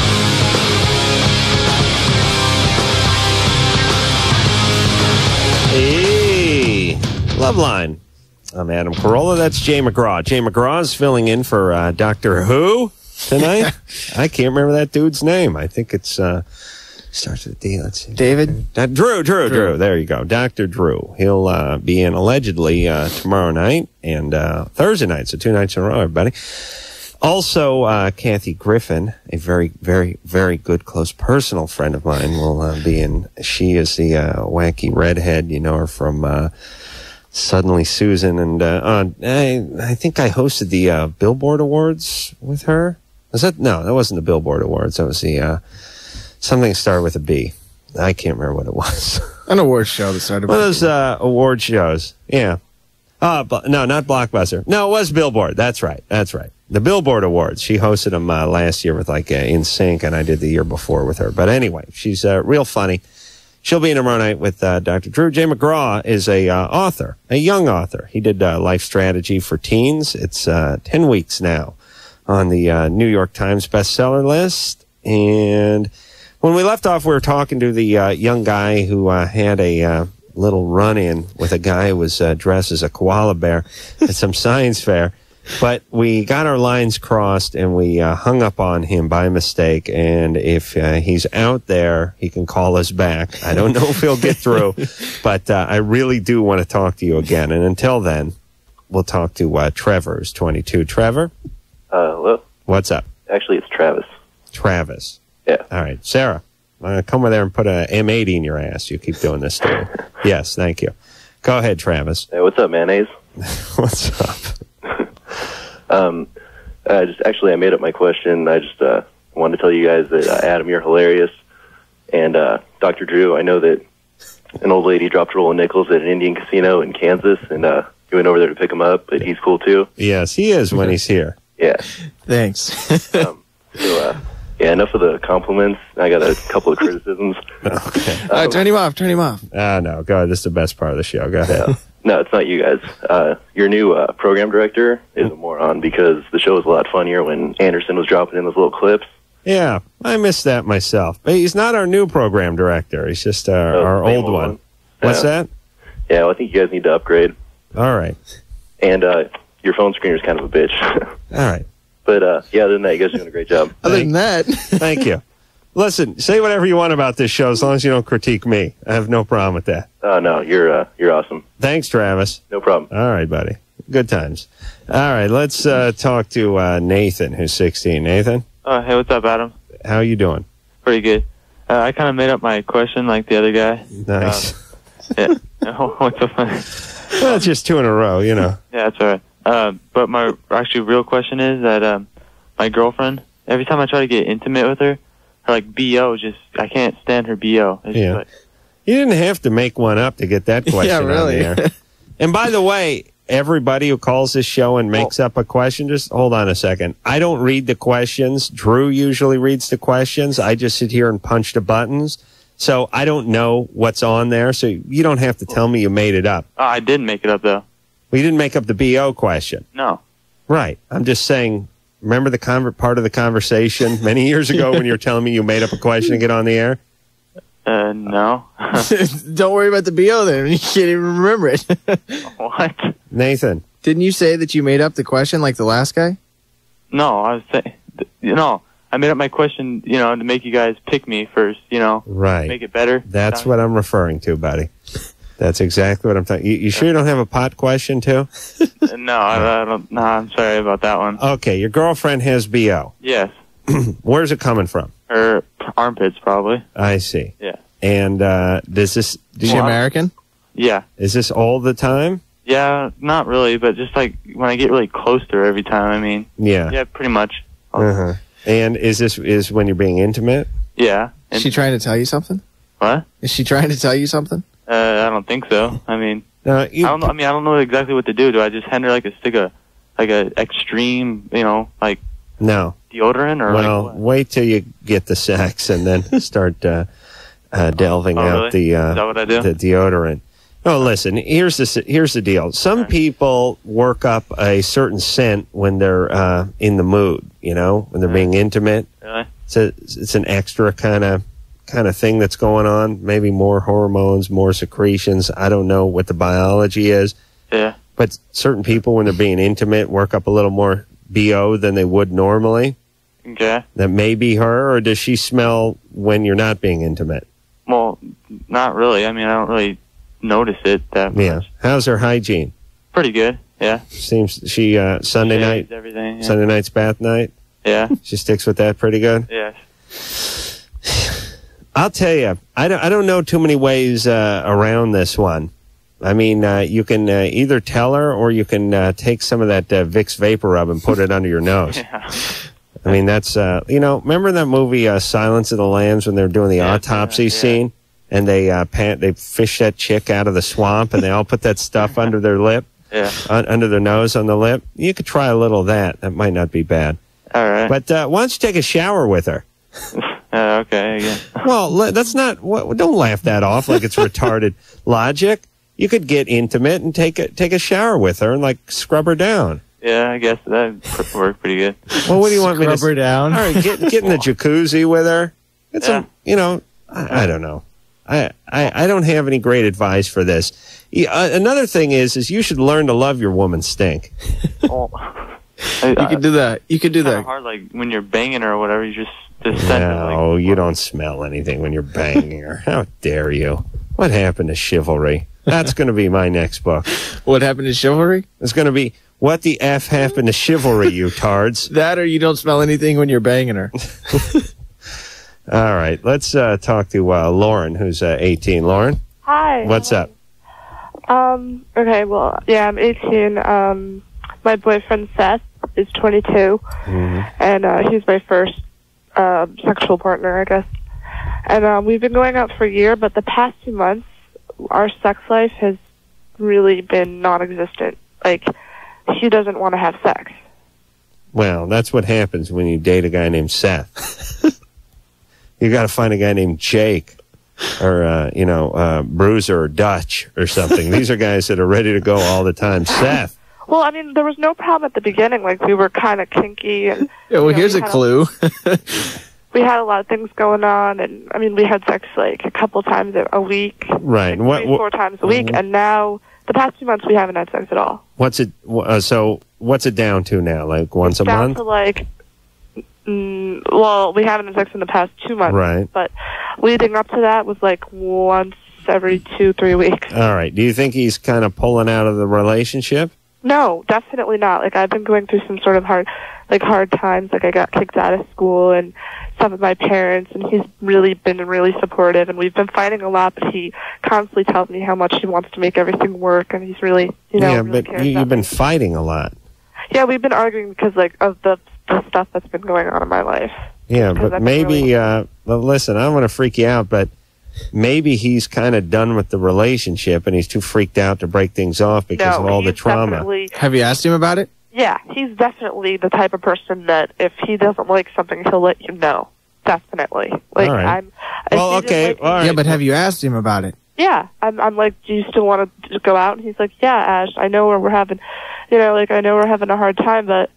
Hey, LoveLine. I'm Adam Carolla. That's Jay McGraw. Jay McGraw is filling in for Doctor Who tonight. I can't remember that dude's name. I think it's starts with a D. Let's see. David? Drew. There you go. Dr. Drew. He'll be in allegedly tomorrow night and Thursday night. So 2 nights in a row, everybody. Also, Kathy Griffin, a very, very, very good, close personal friend of mine, will be in. She is the wacky redhead. You know her from Suddenly Susan. And I think I hosted the Billboard Awards with her. Was that? No, that wasn't the Billboard Awards. That was the something that started with a B. I can't remember what it was. An award show that started with one of those award shows. Yeah. No, not Blockbuster. No, it was Billboard. That's right. The Billboard Awards. She hosted them last year with In Sync, and I did the year before with her. But anyway, she's real funny. She'll be in tomorrow night with Dr. Drew. Jay McGraw is a author, a young author. He did Life Strategy for Teens. It's 10 weeks now on the New York Times bestseller list. And when we left off, we were talking to the young guy who had a little run-in with a guy who was dressed as a koala bear at some science fair. But we got our lines crossed, and we hung up on him by mistake. And if he's out there, he can call us back. I don't know if he'll get through, but I really do want to talk to you again. And until then, we'll talk to Trevor, who's 22. Trevor? Hello? What's up? Actually, it's Travis. Travis. Yeah. All right. Sarah, I'm going to come over there and put a M80 in your ass. You keep doing this to me. Yes, thank you. Go ahead, Travis. Hey, what's up, mayonnaise? What's up? I made up my question. I just wanted to tell you guys that Adam, you're hilarious, and Dr. Drew, I know that an old lady dropped a roll of nickels at an Indian casino in Kansas, and he went over there to pick him up, but he's cool too. Yes, he is when he's here. Yeah. Thanks. Yeah, enough of the compliments. I got a couple of criticisms. Okay. All right, turn him off. Turn him off. No, go ahead. This is the best part of the show. Go ahead. Yeah. No, it's not you guys. Your new program director is a moron because the show was a lot funnier when Anderson was dropping in those little clips. Yeah, I missed that myself. But he's not our new program director. He's just our old one. What's that? Yeah, well, I think you guys need to upgrade. All right. And your phone screener's kind of a bitch. All right. But, yeah, other than that, you guys are doing a great job. Other than that. Thank you. Listen, say whatever you want about this show as long as you don't critique me. I have no problem with that. Oh, no, you're awesome. Thanks, Travis. No problem. All right, buddy. Good times. All right, let's talk to Nathan, who's 16. Nathan? Hey, what's up, Adam? How you doing? Pretty good. I kind of made up my question like the other guy. Nice. Yeah. What's so funny? Well, it's just two in a row, you know. Yeah, that's all right. But my actually real question is that my girlfriend, every time I try to get intimate with her like BO, I can't stand her BO. It's Yeah. just like, You didn't have to make one up to get that question really. on the air. And by the way, everybody who calls this show and makes up a question, just hold on a second. I don't read the questions. Drew usually reads the questions. I just sit here and punch the buttons. So I don't know what's on there. So you don't have to tell me you made it up. I didn't make it up, though. Well, you didn't make up the BO question. No. Right. I'm just saying, remember the part of the conversation many years ago when you were telling me you made up a question to get on the air? No. Don't worry about the BO then. You can't even remember it. What? Nathan. Didn't you say that you made up the question like the last guy? No, I was saying, I made up my question, to make you guys pick me first, Right. make it better. That's what I'm referring to, buddy. That's exactly what I'm talking. You sure you don't have a pot question, too? No, I don't. No, I'm sorry about that one. Okay, your girlfriend has BO. Yes. Where's it coming from? Her armpits, probably. I see. Yeah. And is she American? Yeah. Is this all the time? Yeah, not really, but just like when I get really close to her every time, I mean. Yeah. Yeah, pretty much. Uh-huh. And is when you're being intimate? Yeah. Is she trying to tell you something? What? Is she trying to tell you something? I don't think so. I mean, no, I don't know. I mean, I don't know exactly what to do. Do I just hand her like a stick of like a extreme, like No. deodorant or Well, like what? wait till you get the sex and then start delving out really? the Is that what I do? the deodorant. Oh, listen. Here's the deal. Some people work up a certain scent when they're in the mood. When they're being intimate. Really? It's an extra kind of thing that's going on. Maybe more hormones, more secretions. I don't know what the biology is. Yeah. But certain people, when they're being intimate, work up a little more BO than they would normally. Okay. That may be her, or does she smell when you're not being intimate? Well, not really. I mean, I don't really notice it that much. Yeah. How's her hygiene? Pretty good. Yeah. Seems she Sunday night, everything. Yeah. Sunday night's bath night. Yeah. She sticks with that pretty good. Yeah. I'll tell you, I don't know too many ways around this one. I mean, you can either tell her or you can take some of that Vicks Vapor Rub and put it under your nose. Yeah. I mean, that's, remember that movie Silence of the Lambs when they were doing the autopsy scene? And they fish that chick out of the swamp and they all put that stuff under their lip, under their nose on the lip. You could try a little of that. That might not be bad. All right. But why don't you take a shower with her? Okay. Yeah. Well, that's not. Don't laugh that off like it's retarded logic. You could get intimate and take a shower with her and like scrub her down. Yeah, I guess that worked pretty good. Well, what do you want me to Scrub her down? All right, get in the jacuzzi with her. Get some, I don't know. I don't have any great advice for this. Another thing is you should learn to love your woman stink. You could do that. You could do that. Hard, like when you're banging her or whatever, you just send it. No, you don't smell anything when you're banging her. How dare you? What happened to chivalry? That's going to be my next book. What happened to chivalry? It's going to be What the F happened to chivalry, you tards. That or you don't smell anything when you're banging her. All right, let's talk to Lauren, who's 18. Lauren? Hi. What's up? Okay, well, yeah, I'm 18. My boyfriend, Seth, is 22, and he's my first sexual partner, I guess. And we've been going out for a year, but the past 2 months, our sex life has really been non-existent. Like, she doesn't want to have sex. Well, that's what happens when you date a guy named Seth. You got to find a guy named Jake or, Bruiser or Dutch or something. These are guys that are ready to go all the time. Seth. Well, I mean, there was no problem at the beginning. Like, we were kind of kinky. And, yeah, well, here's a clue. We had a lot of things going on, and, I mean, we had sex, like, a couple times a week. Right. Like, 3-4 times a week, and now, the past 2 months, we haven't had sex at all. What's it down to now? Like, once a month? Down to, like, well, we haven't had sex in the past 2 months. Right. But leading up to that was, like, once every 2-3 weeks. All right. Do you think he's kind of pulling out of the relationship? No, definitely not. Like, I've been going through some sort of hard times. Like, I got kicked out of school and stuff with my parents, and he's really been really supportive, and we've been fighting a lot, but he constantly tells me how much he wants to make everything work, and he's really, Yeah, really but you've been fighting a lot. Yeah, we've been arguing because, like, of the stuff that's been going on in my life. Yeah, but maybe, well, listen, I don't want to freak you out, but maybe he's kind of done with the relationship and he's too freaked out to break things off because of all the trauma. Have you asked him about it? Yeah, he's definitely the type of person that if he doesn't like something, he'll let you know. Definitely. Like, all right. Yeah, but have you asked him about it? Yeah, I'm like, do you still want to go out? And he's like, yeah, Ash, I know we're having, I know we're having a hard time, but,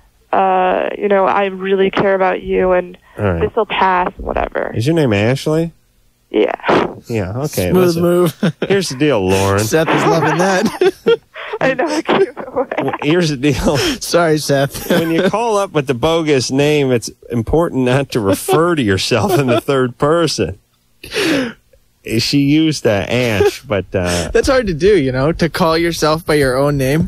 I really care about you, and this will pass, whatever. Is your name Ashley? Yeah. Yeah, okay. Smooth move. Here's the deal, Lauren. Seth is loving that. I know, I gave it away. Here's the deal. Sorry, Seth. When you call up with the bogus name, it's important not to refer to yourself in the third person. She used Ash, but... That's hard to do, to call yourself by your own name.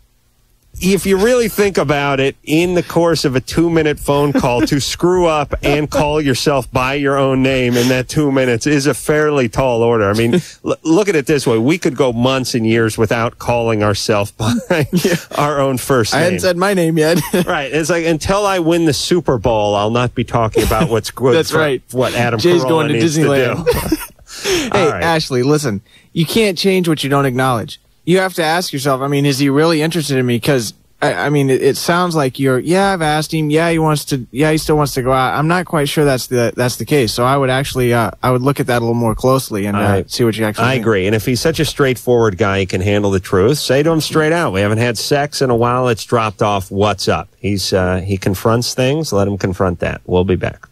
If you really think about it, in the course of a 2-minute phone call, to screw up and call yourself by your own name in that 2 minutes is a fairly tall order. I mean, look at it this way. We could go months and years without calling ourselves by our own first name. I hadn't said my name yet. Right. It's like, until I win the Super Bowl, I'll not be talking about what's good. That's right. What Adam Jay's Carolla going to needs Disneyland. to do. Hey, Ashley, listen. You can't change what you don't acknowledge. You have to ask yourself, is he really interested in me? Because, it sounds like I've asked him. Yeah, he still wants to go out. I'm not quite sure that's the case. So I would actually, I would look at that a little more closely and see what you actually think. I agree. And if he's such a straightforward guy, he can handle the truth. Say to him straight out, we haven't had sex in a while. It's dropped off. What's up? He confronts things. Let him confront that. We'll be back.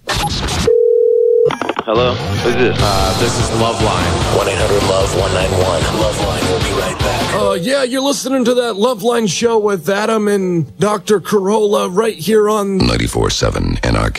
Hello? Who's this? This is LoveLine. 1-800-LOVE-191. LoveLine will be right back. Yeah, you're listening to that LoveLine show with Adam and Dr. Carolla right here on 94.7 KNRK.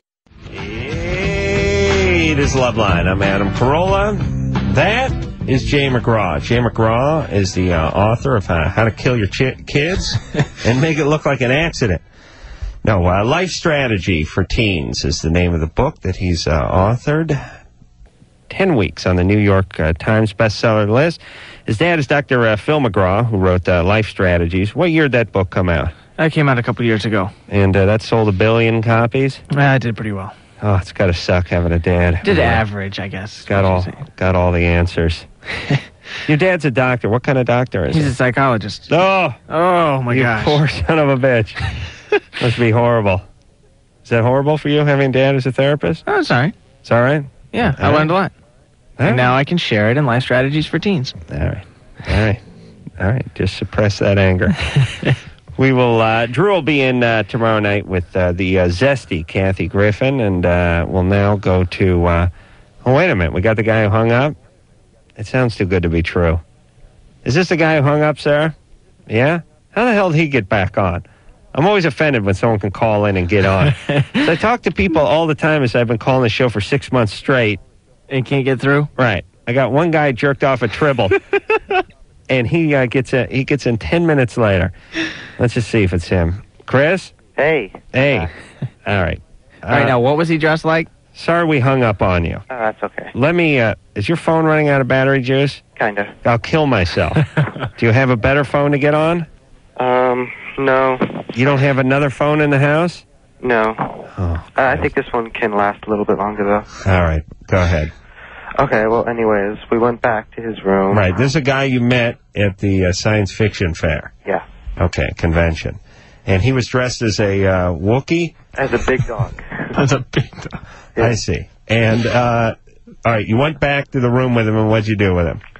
Hey, it is LoveLine. I'm Adam Carolla. That is Jay McGraw. Jay McGraw is the author of How to Kill Your Kids and Make It Look Like an Accident. No, Life Strategy for Teens is the name of the book that he's authored. 10 weeks on the New York Times bestseller list. His dad is Dr. Phil McGraw, who wrote Life Strategies. What year did that book come out? That came out a couple years ago. And that sold 1 billion copies? I did pretty well. Oh, it's got to suck having a dad. Did average, I guess. Got all the answers. Your dad's a doctor. What kind of doctor is he? He's a psychologist. Oh my gosh. You poor son of a bitch. Must be horrible. Is that horrible for you, having dad as a therapist? Oh, it's all right. It's all right? Yeah, I learned a lot. And now I can share it in Life Strategies for Teens. All right. Just suppress that anger. We will, Drew will be in tomorrow night with the zesty Kathy Griffin, and we'll now go to, oh, wait a minute. We got the guy who hung up? It sounds too good to be true. Is this the guy who hung up, Sarah? Yeah? How the hell did he get back on? I'm always offended when someone can call in and get on. So I talk to people all the time as I've been calling the show for 6 months straight. And can't get through? Right. I got one guy jerked off a Tribble. And he gets in 10 minutes later. Let's just see if it's him. Chris? Hey. All right. All right, now what was he dressed like? Sorry we hung up on you. Oh, that's okay. Let me, is your phone running out of battery juice? Kinda. I'll kill myself. Do you have a better phone to get on? No. You don't have another phone in the house? No. Oh, I think this one can last a little bit longer, though. All right. Go ahead. Okay, well, anyways, we went back to his room. Right, this is a guy you met at the science fiction fair. Yeah. Okay, convention. And he was dressed as a Wookiee? As a big dog. As a big dog. Yeah. I see. And, all right, you went back to the room with him, and what'd you do with him?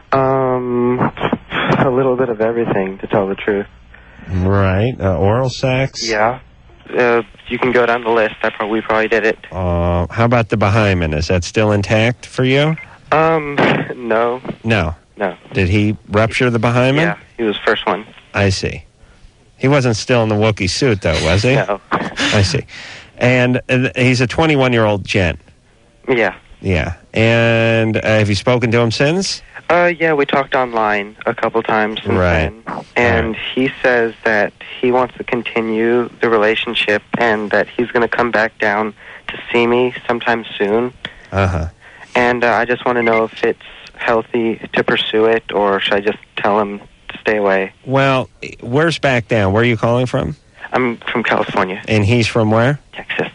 A little bit of everything, to tell the truth. Right, oral sex? Yeah. You can go down the list. We probably did it. How about the Bahyman? Is that still intact for you? No. No. No. Did he rupture the Bahyman? Yeah, he was first one. I see. He wasn't still in the Wookiee suit, though, was he? No. I see. And he's a 21-year-old gent. Yeah. Yeah. And have you spoken to him since? Yeah, we talked online a couple times since then. And he says that he wants to continue the relationship and that he's going to come back down to see me sometime soon. Uh-huh. And I just want to know if it's healthy to pursue it, or should I just tell him to stay away? Well, where's back down? Where are you calling from? I'm from California. And he's from where? Texas.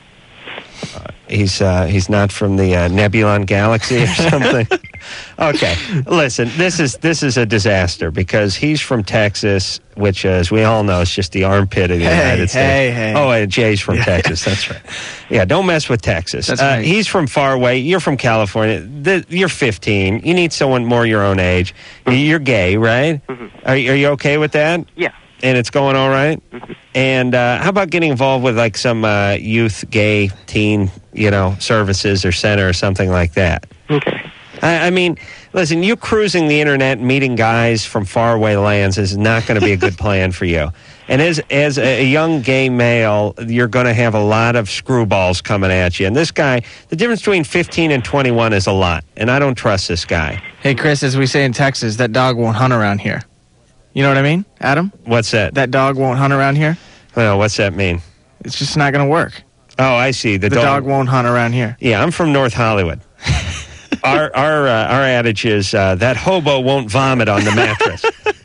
He's not from the Nebulon Galaxy or something. Okay, listen, this is a disaster because he's from Texas, which, as we all know, is just the armpit of the United States. Hey. Oh, and Jay's from Texas. That's right. Yeah, don't mess with Texas. That's right. He's from far away. You're from California. You're 15. You need someone more your own age. You're gay, right? Mm-hmm. Are you okay with that? Yeah. And it's going all right? Mm-hmm. And how about getting involved with like some youth, gay, teen, services or center or something like that? Okay. I mean, listen, you cruising the internet and meeting guys from faraway lands is not going to be a good plan for you. And as a young gay male, you're going to have a lot of screwballs coming at you. And this guy, the difference between 15 and 21 is a lot. And I don't trust this guy. Hey, Chris, as we say in Texas, that dog won't hunt around here. You know what I mean, Adam? What's that? That dog won't hunt around here? Well, what's that mean? It's just not going to work. Oh, I see. The dog won't hunt around here. Yeah, I'm from North Hollywood. Our adage is that hobo won't vomit on the mattress.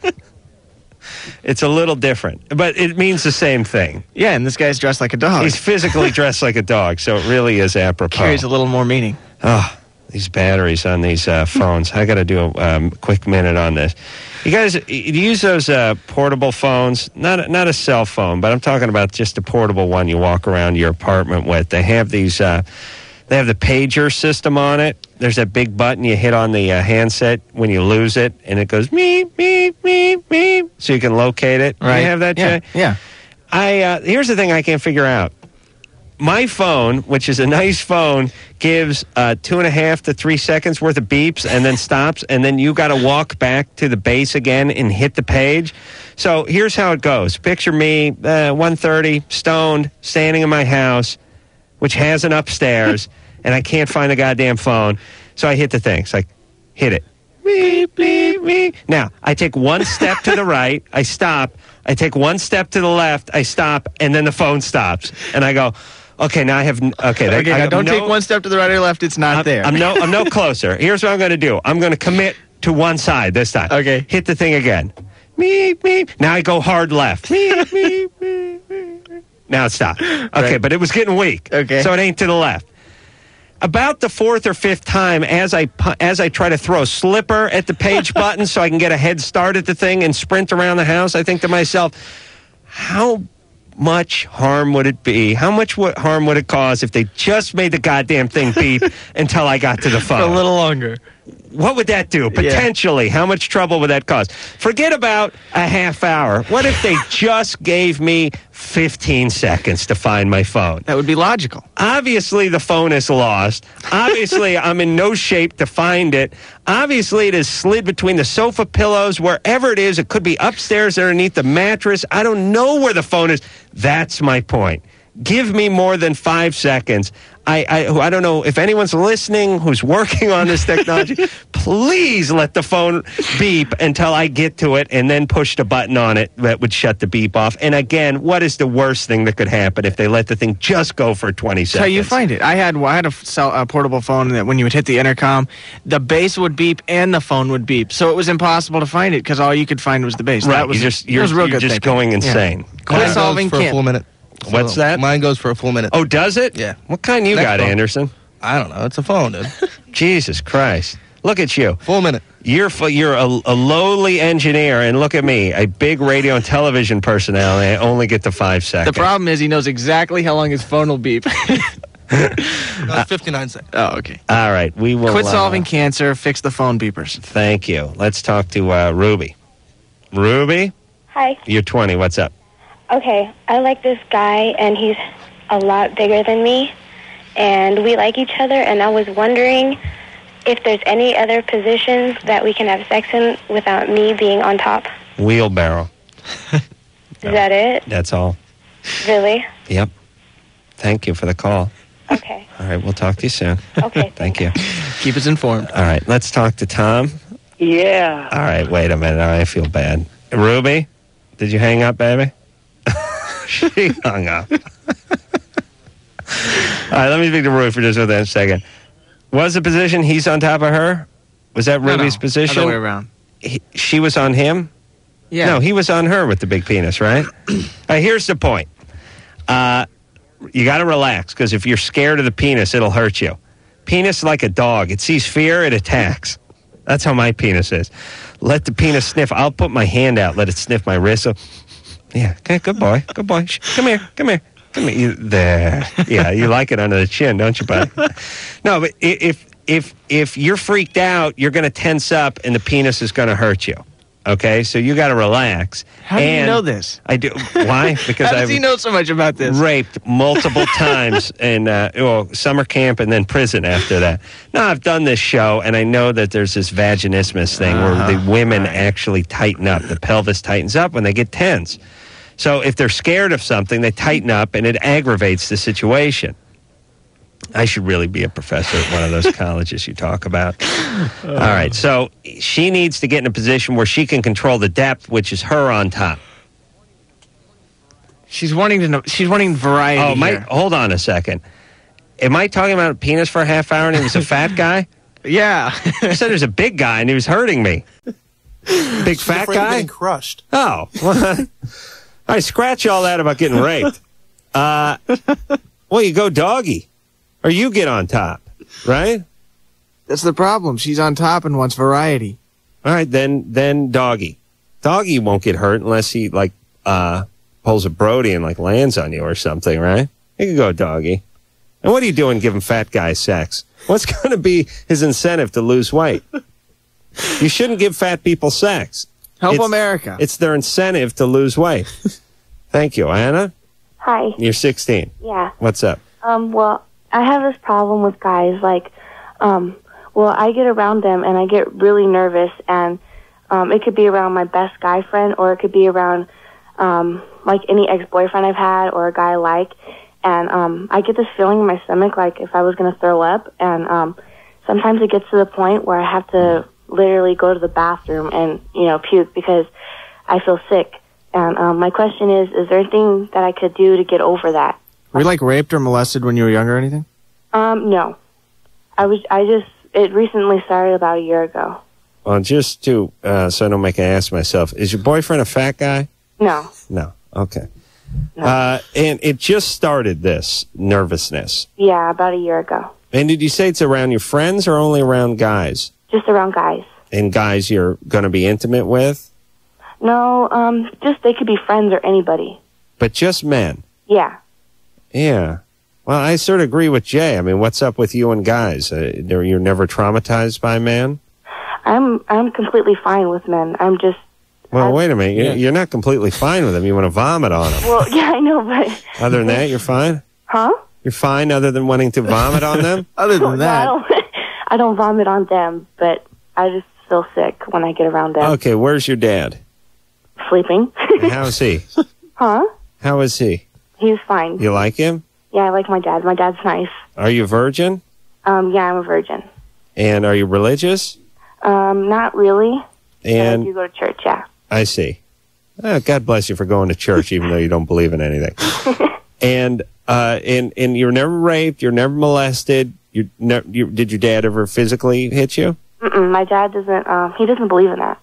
It's a little different, but it means the same thing. Yeah, and this guy's dressed like a dog. He's physically dressed like a dog, so it really is apropos. Carries a little more meaning. Oh, these batteries on these phones. I got to do a quick minute on this. You guys use those portable phones, not a cell phone, but I'm talking about just a portable one you walk around your apartment with. They have these, they have the pager system on it. There's that big button you hit on the handset when you lose it, and it goes meep, meep, meep, meep, so you can locate it. Right. You have that, Jay? Yeah. Here's the thing I can't figure out. My phone, which is a nice phone, gives 2.5 to 3 seconds worth of beeps and then stops, and then you got to walk back to the base again and hit the page. So here's how it goes. Picture me, 1:30, stoned, standing in my house, which has an upstairs, and I can't find the goddamn phone. So I hit the thing. It's like, hit it. Beep, beep, beep. Now, I take one step to the right, I stop. I take one step to the left, I stop, and then the phone stops. And I go, okay, now I have... Okay, now don't take one step to the right or left. It's not there. I'm no closer. Here's what I'm going to do. I'm going to commit to one side this time. Okay. Hit the thing again. Meep, meep. Now I go hard left. Meep, meep, meep, meep. Now it stopped. Okay, Right. but it was getting weak. Okay. So it ain't to the left. About the fourth or fifth time, as I try to throw a slipper at the page button so I can get a head start at the thing and sprint around the house, I think to myself, how much harm would it be? How much harm would it cause if they just made the goddamn thing beep until I got to the phone? For a little longer. What would that do? Potentially, how much trouble would that cause? Forget about a half hour. What if they just gave me 15 seconds to find my phone? That would be logical. Obviously, the phone is lost. Obviously, I'm in no shape to find it. Obviously, it is slid between the sofa pillows, wherever it is. It could be upstairs underneath the mattress. I don't know where the phone is. That's my point. Give me more than 5 seconds. I don't know if anyone's listening who's working on this technology. Please let the phone beep until I get to it and then push the button on it that would shut the beep off. And again, what is the worst thing that could happen if they let the thing just go for 20 seconds? That's how you find it. I had a portable phone that when you would hit the intercom, the bass would beep and the phone would beep. So it was impossible to find it because all you could find was the bass. Right, That was, you're real good just thinking. going insane. Yeah. Quit solving for a full minute. What's that? Mine goes for a full minute. Oh, does it? Yeah. What kind you Next got, phone. Anderson? I don't know. It's a phone, dude. Jesus Christ. Look at you. Full minute. You're a lowly engineer, and look at me, a big radio and television personality. I only get to 5 seconds. The problem is he knows exactly how long his phone will beep. No, 59 seconds. Oh, okay. All right, we will... Quit solving cancer, fix the phone beepers. Thank you. Let's talk to Ruby. Ruby? Hi. You're 20. What's up? Okay, I like this guy, and he's a lot bigger than me, and we like each other, and I was wondering if there's any other positions that we can have sex in without me being on top. Wheelbarrow. Is that it? That's all. Really? Yep. Thank you for the call. Okay. All right, we'll talk to you soon. Okay. Thank you. Keep us informed. All right, let's talk to Tom. Yeah. All right, wait a minute. I feel bad. Ruby, did you hang up, baby? She hung up. All right, let me speak to Ruby for just a second. Was the position he's on top of her? Was that Ruby's position? Other way around. She was on him? Yeah. No, he was on her with the big penis, right? All right, here's the point. You got to relax, because if you're scared of the penis, it'll hurt you. Penis is like a dog. It sees fear, it attacks. That's how my penis is. Let the penis sniff. I'll put my hand out, let it sniff my wrist. So, yeah, okay, good boy. Good boy. Come here. Come here. Come here. There. Yeah, you like it under the chin, don't you, buddy? No, but if you're freaked out, you're going to tense up, and the penis is going to hurt you. Okay, so you got to relax. How do you know this? I do. Why? Because How does he know so much about this? Raped multiple times in summer camp and then prison after that. No, I've done this show, and I know that there's this vaginismus thing where the women actually tighten up. The pelvis tightens up when they get tense. So if they're scared of something, they tighten up, and it aggravates the situation. I should really be a professor at one of those colleges you talk about. All right, so she needs to get in a position where she can control the depth, which is her on top. She's wanting to know. She's wanting variety. Hold on a second. Am I talking about a penis for a half hour and he was a fat guy? Yeah. You said there's a big guy and he was hurting me. Big fat afraid guy? of getting crushed. Oh. I scratch all that about getting raped. Well, you go doggy. Or you get on top, right? That's the problem. She's on top and wants variety. All right, then doggy. Doggy won't get hurt unless he, pulls a Brody and, lands on you or something, right? You can go doggy. And what are you doing giving fat guys sex? What's going to be his incentive to lose weight? You shouldn't give fat people sex. Help America. It's their incentive to lose weight. Thank you. Anna? Hi. You're 16. Yeah. What's up? Well, I have this problem with guys, I get around them and I get really nervous, and it could be around my best guy friend, or it could be around any ex-boyfriend I've had or a guy I like, and I get this feeling in my stomach like if I was going to throw up, and sometimes it gets to the point where I have to literally go to the bathroom and, puke because I feel sick. And my question is there anything that I could do to get over that? Were you raped or molested when you were younger or anything? No. It recently started about a year ago. Well, just to, so I don't make an ass of myself, is your boyfriend a fat guy? No. No. Okay. No. And it just started, this nervousness. Yeah, about a year ago. And did you say it's around your friends or only around guys? Just around guys. And guys you're going to be intimate with? No, just they could be friends or anybody. But just men? Yeah. Yeah. Well, I sort of agree with Jay. I mean, what's up with you and guys? You're never traumatized by man? I'm completely fine with men. I'm just... Well, wait a minute. You're not completely fine with them. You want to vomit on them. Well, yeah, I know, but... Other than that, you're fine? Huh? You're fine other than wanting to vomit on them? Other than that... No, I don't vomit on them, but I just feel sick when I get around them. Okay, where's your dad? Sleeping. How is he? Huh? How is he? He's fine. You like him? Yeah, I like my dad. My dad's nice. Are you a virgin? Yeah, I'm a virgin. And are you religious? Not really. And I do go to church, yeah. I see. God bless you for going to church, even though you don't believe in anything. And you're never raped. You're never molested. Did your dad ever physically hit you? My dad doesn't. He doesn't believe in that.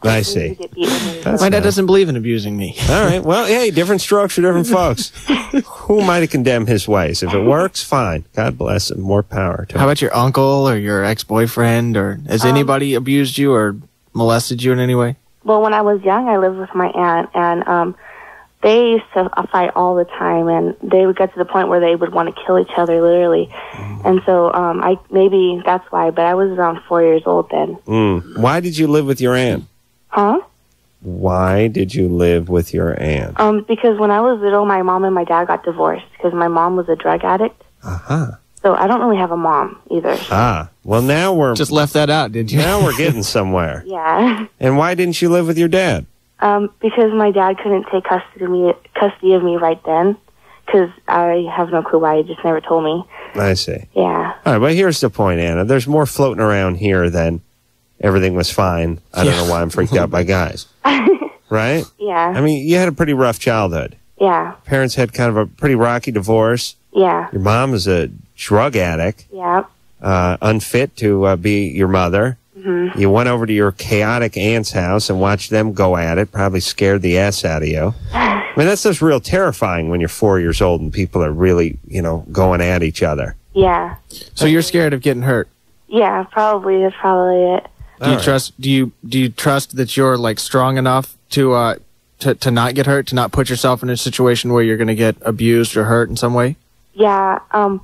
I see. My dad doesn't believe in abusing me. All right. Well, hey, different strokes for different folks. Who am I to condemn his ways? If it works, fine. God bless him. More power to him. How about your uncle or your ex-boyfriend? Or has anybody abused you or molested you in any way? Well, when I was young, I lived with my aunt, and they used to fight all the time, and they would get to the point where they would want to kill each other, literally. And so maybe that's why, but I was around 4 years old then. Why did you live with your aunt? Huh? Why did you live with your aunt? Because when I was little, my mom and my dad got divorced because my mom was a drug addict. So I don't really have a mom either. Well, now we're... Just left that out, did you? Now we're getting somewhere. Yeah. And why didn't you live with your dad? Because my dad couldn't take custody of me right then, because I have no clue why. He just never told me. I see. Yeah. All right, but here's the point, Anna. There's more floating around here than everything was fine. I don't know why I'm freaked out by guys. Right? Yeah. I mean, you had a pretty rough childhood. Yeah. Parents had kind of a pretty rocky divorce. Yeah. Your mom was a drug addict. Yeah. Unfit to be your mother. Mm-hmm. You went over to your chaotic aunt's house and watched them go at it. Probably scared the ass out of you. I mean, that's just real terrifying when you're 4 years old and people are really, going at each other. Yeah. So you're scared of getting hurt? Yeah, probably. That's probably it. Do you trust that you're like strong enough to not get hurt, to not put yourself in a situation where you're going to get abused or hurt in some way? Yeah.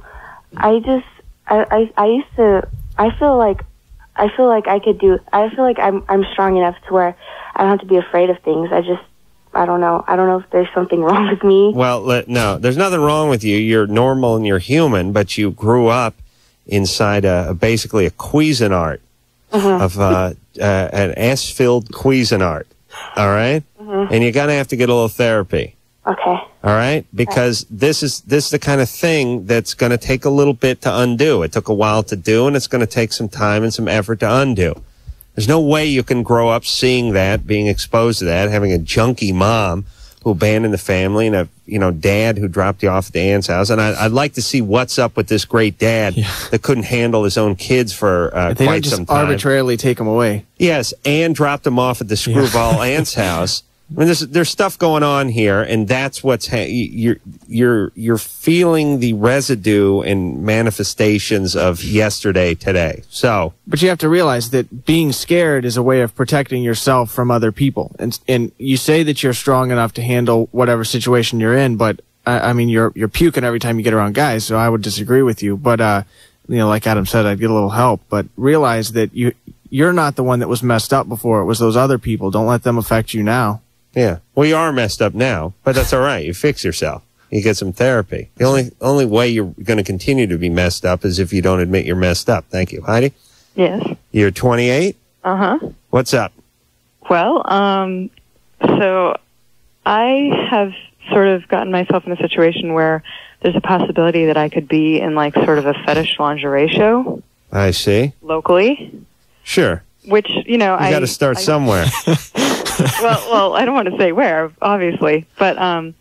I feel like I'm strong enough to where I don't have to be afraid of things. I don't know. I don't know if there's something wrong with me. Well, no, there's nothing wrong with you. You're normal and you're human, but you grew up inside basically a Cuisinart of an S-filled Cuisinart. All right? And you're going to have to get a little therapy. Okay. All right? Because this is the kind of thing that's going to take a little bit to undo. It took a while to do, and it's going to take some time and some effort to undo. There's no way you can grow up seeing that, being exposed to that, having a junkie mom who abandoned the family and a dad who dropped you off at the aunt's house. And I'd like to see what's up with this great dad that couldn't handle his own kids for they quite just some time. Arbitrarily take them away. Yes, and dropped them off at the screwball aunt's house. I mean, there's stuff going on here, and that's what's you're feeling the residue and manifestations of yesterday today. So, but you have to realize that being scared is a way of protecting yourself from other people, and you say that you're strong enough to handle whatever situation you're in, but I mean, you're puking every time you get around guys, so I would disagree with you. But like Adam said, I'd get a little help, but realize that you're not the one that was messed up before. It was those other people. Don't let them affect you now. Yeah. Well, you are messed up now, but that's all right. You fix yourself. You get some therapy. The only way you're going to continue to be messed up is if you don't admit you're messed up. Thank you. Heidi? Yes. You're 28? Uh-huh. What's up? Well, so I have sort of gotten myself in a situation where there's a possibility that I could be in like sort of a fetish lingerie show. I see. Locally. Sure. Which, You got to start somewhere. well, I don't want to say where, obviously, but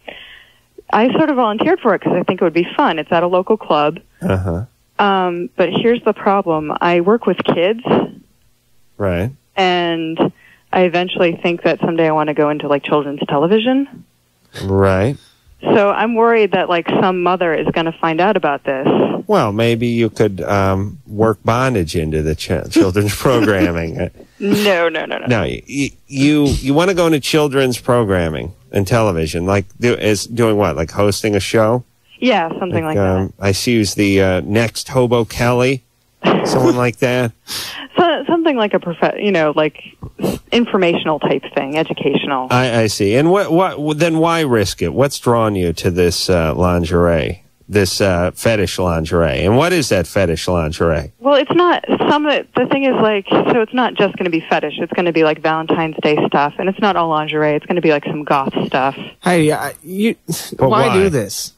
I sort of volunteered for it because I think it would be fun. It's at a local club. Uh-huh. But here's the problem. I work with kids. Right. And I eventually think that someday I want to go into like children's television. Right. So I'm worried that like some mother is going to find out about this. Well, maybe you could work bondage into the children's programming. No. No, you want to go into children's programming and television, like doing what? Like hosting a show? Yeah, something like that. I see you's the next Hobo Kelly, someone like that. So, something like like informational type thing, educational. I see. And what? Then why risk it? What's drawn you to this lingerie? This fetish lingerie. And what is that fetish lingerie? Well, it's not the thing is like, so it's not just going to be fetish. It's going to be like Valentine's Day stuff, and it's not all lingerie. It's going to be like some goth stuff. Hey, why do this?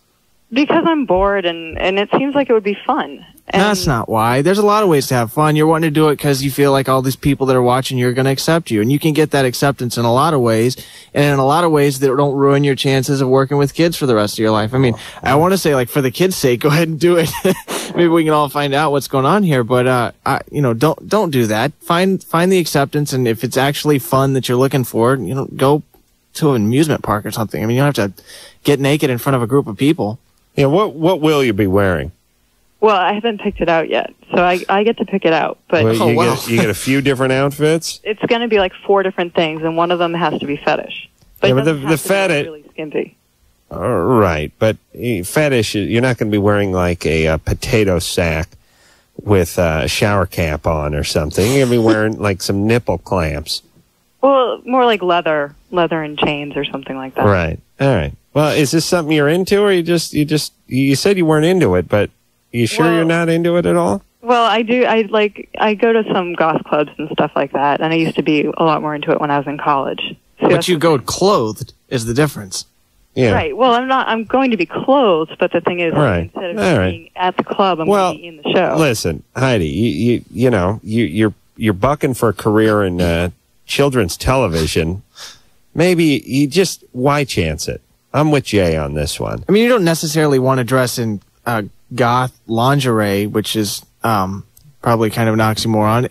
Because I'm bored, and it seems like it would be fun. And That's not why. There's a lot of ways to have fun. You're wanting to do it because you feel like all these people that are watching you are going to accept you. And you can get that acceptance in a lot of ways, and in a lot of ways that don't ruin your chances of working with kids for the rest of your life. I mean, I want to say, like, for the kids' sake, go ahead and do it. Maybe we can all find out what's going on here, but don't do that. Find the acceptance, and if it's actually fun that you're looking for, go to an amusement park or something. I mean, you don't have to get naked in front of a group of people. Yeah, what will you be wearing? Well, I haven't picked it out yet, so I get to pick it out. But you get a few different outfits? It's going to be like 4 different things, and one of them has to be fetish. But the fetish really skimpy. Right, but fetish, you're not going to be wearing like a potato sack with a shower cap on or something. You're going to be wearing like some nipple clamps. Well, more like leather and chains or something like that. Right. All right. Well, is this something you're into, or you said you weren't into it, but you sure you're not into it at all? Well, I do. I go to some goth clubs and stuff like that, and I used to be a lot more into it when I was in college. So but you go clothed is the difference. Yeah. Right. Well, I'm going to be clothed, but the thing is, instead of being at the club, I'm going to be in the show. Listen, Heidi, you're bucking for a career in children's television. Maybe why chance it? I'm with Jay on this one. I mean, you don't necessarily want to dress in goth lingerie, which is probably kind of an oxymoron,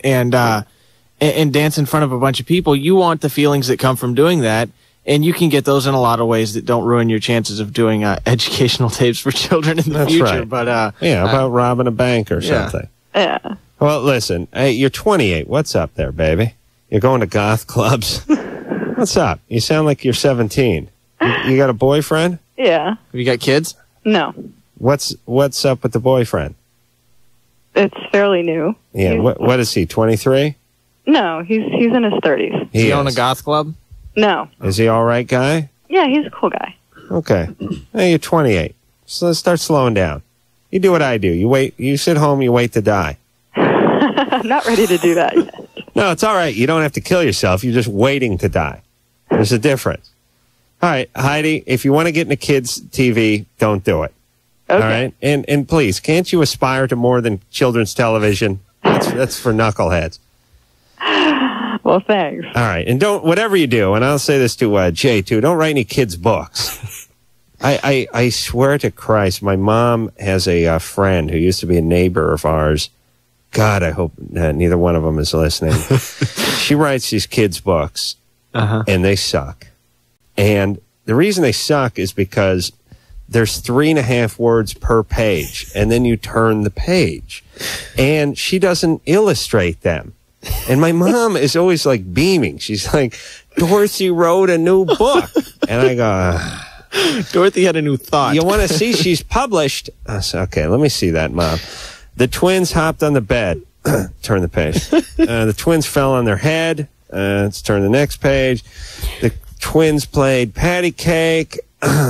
and dance in front of a bunch of people. You want the feelings that come from doing that, and you can get those in a lot of ways that don't ruin your chances of doing educational tapes for children in the future. Right. But about robbing a bank or something. Yeah. Well, listen, hey, you're 28. What's up there, baby? You're going to goth clubs. What's up? You sound like you're 17. You got a boyfriend? Yeah. Have you got kids? No. What's up with the boyfriend? It's fairly new. Yeah. What is he? 23? No, he's in his 30s. Is he on a goth club? No. Is he all right guy? Yeah, he's a cool guy. Okay. Hey, you're 28. So let's start slowing down. You do what I do. You sit home, you wait to die. I'm not ready to do that yet. No, it's all right. You don't have to kill yourself. You're just waiting to die. There's a difference. All right, Heidi, if you want to get into kids' TV, don't do it. Okay. All right? And please, can't you aspire to more than children's television? That's for knuckleheads. Well, thanks. All right. And whatever you do, and I'll say this to Jay, too, don't write any kids' books. I swear to Christ, my mom has a friend who used to be a neighbor of ours. God, I hope neither one of them is listening. She writes these kids' books, and they suck. And the reason they suck is because there's 3.5 words per page, and then you turn the page. And she doesn't illustrate them. And my mom is always like beaming. She's like, Dorothy wrote a new book. And I go, Dorothy had a new thought. You want to see she's published? Okay, let me see that, Mom. The twins hopped on the bed. Turn the page. The twins fell on their head. Let's turn the next page. The twins played patty cake.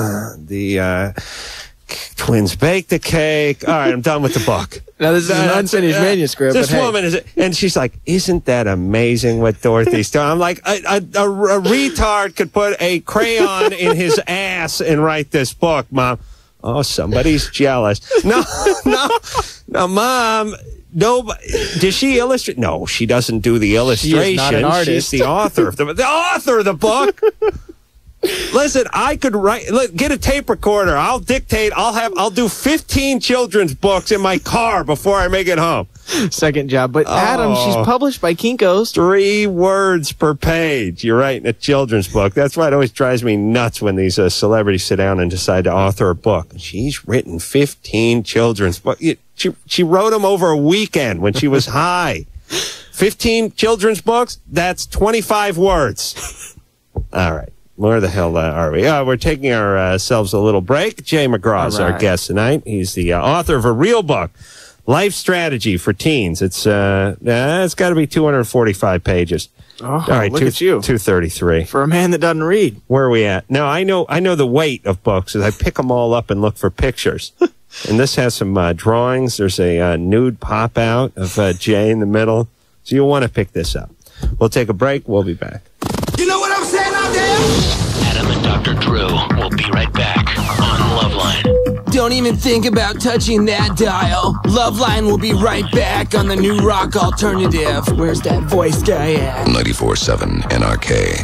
The twins baked the cake. All right, I'm done with the book. Now, this is an unfinished manuscript. This woman is, and she's like, isn't that amazing what Dorothy's doing? I'm like, a retard could put a crayon in his ass and write this book, Mom. Oh, somebody's jealous. No, Mom. No, does she illustrate? No, she doesn't do the illustration. She is not an artist. She's the author of the author of the book. Listen, I could get a tape recorder. I'll dictate. I'll do 15 children's books in my car before I make it home. Second job. But Adam, she's published by Kinko's. 3 words per page. You're writing a children's book. That's why it always drives me nuts when these celebrities sit down and decide to author a book. She's written 15 children's books. She wrote them over a weekend when she was high. 15 children's books, that's 25 words. All right. Where the hell are we? We're taking ourselves a little break. Jay McGraw is our guest tonight. He's the author of a real book, Life Strategy for Teens. It's got to be 245 pages. Oh, all right, look at you. 233. For a man that doesn't read. Where are we at? No, I know the weight of books. I pick them all up and look for pictures. And this has some drawings. There's a nude pop-out of Jay in the middle. So you'll want to pick this up. We'll take a break. We'll be back. You know what I'm saying out there? Adam and Dr. Drew will be right back on LoveLine. Don't even think about touching that dial. Loveline will be right back on the New Rock Alternative. Where's that voice guy at? 94.7 NRK.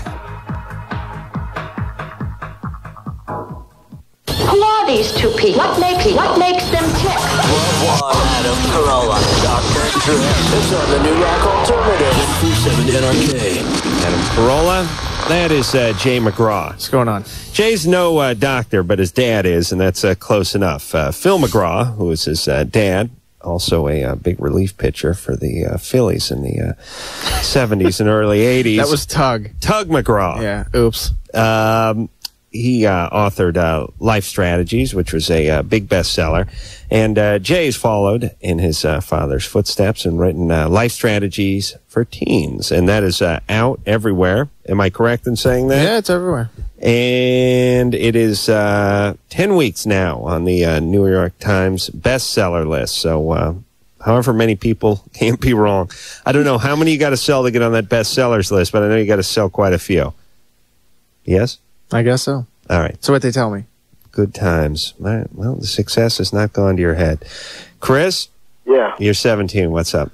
Who are these two people? What makes them tick? Adam Carolla, Dr. Drew. It's on the New Rock Alternative. 94.7 NRK. Adam Carolla. That is Jay McGraw. What's going on? Jay's no doctor, but his dad is, and that's close enough. Phil McGraw, who is his dad, also a big relief pitcher for the Phillies in the 70s and early 80s. That was Tug. Tug McGraw. Yeah, oops. He authored Life Strategies, which was a big bestseller. And Jay's followed in his father's footsteps and written Life Strategies for Teens. And that is out everywhere. Am I correct in saying that? Yeah, it's everywhere. And it is 10 weeks now on the New York Times bestseller list. So however many people can't be wrong. I don't know how many you got to sell to get on that bestsellers list, but I know you got to sell quite a few. Yes? I guess so. All right. So what they tell me. Good times. All right. Well, the success has not gone to your head. Chris? Yeah. You're 17. What's up?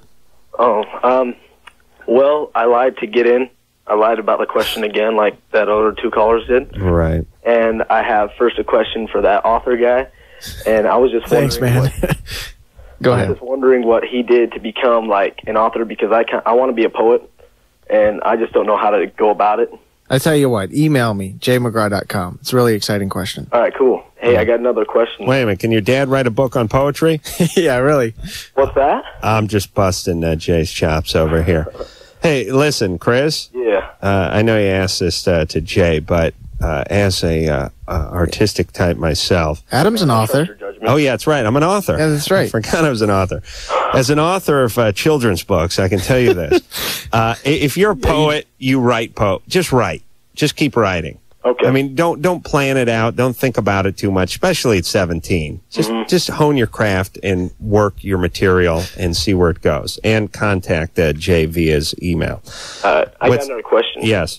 Well, I lied to get in. I lied about the question again, like that other two callers did. Right. And I have first a question for that author guy. And I was just Thanks, man. Go ahead. I was just wondering what he did to become like an author, because I want to be a poet, and I just don't know how to go about it. I tell you what, email me, jmcgraw.com. It's a really exciting question. All right, cool. Hey, I got another question. Wait a minute. Can your dad write a book on poetry? Yeah, really. What's that? I'm just busting Jay's chops over here. Hey, listen, Chris. Yeah. I know you asked this to Jay, but as a artistic type myself. Adam's an author. Oh, yeah, that's right. I'm an author. Yeah, that's right. I forgot I was an author. As an author of children's books, I can tell you this. If you're a poet, you write just write. Just keep writing. Okay. I mean, don't plan it out. Don't think about it too much, especially at 17. Just hone your craft and work your material and see where it goes. And contact Jay via email. I got another question. Yes.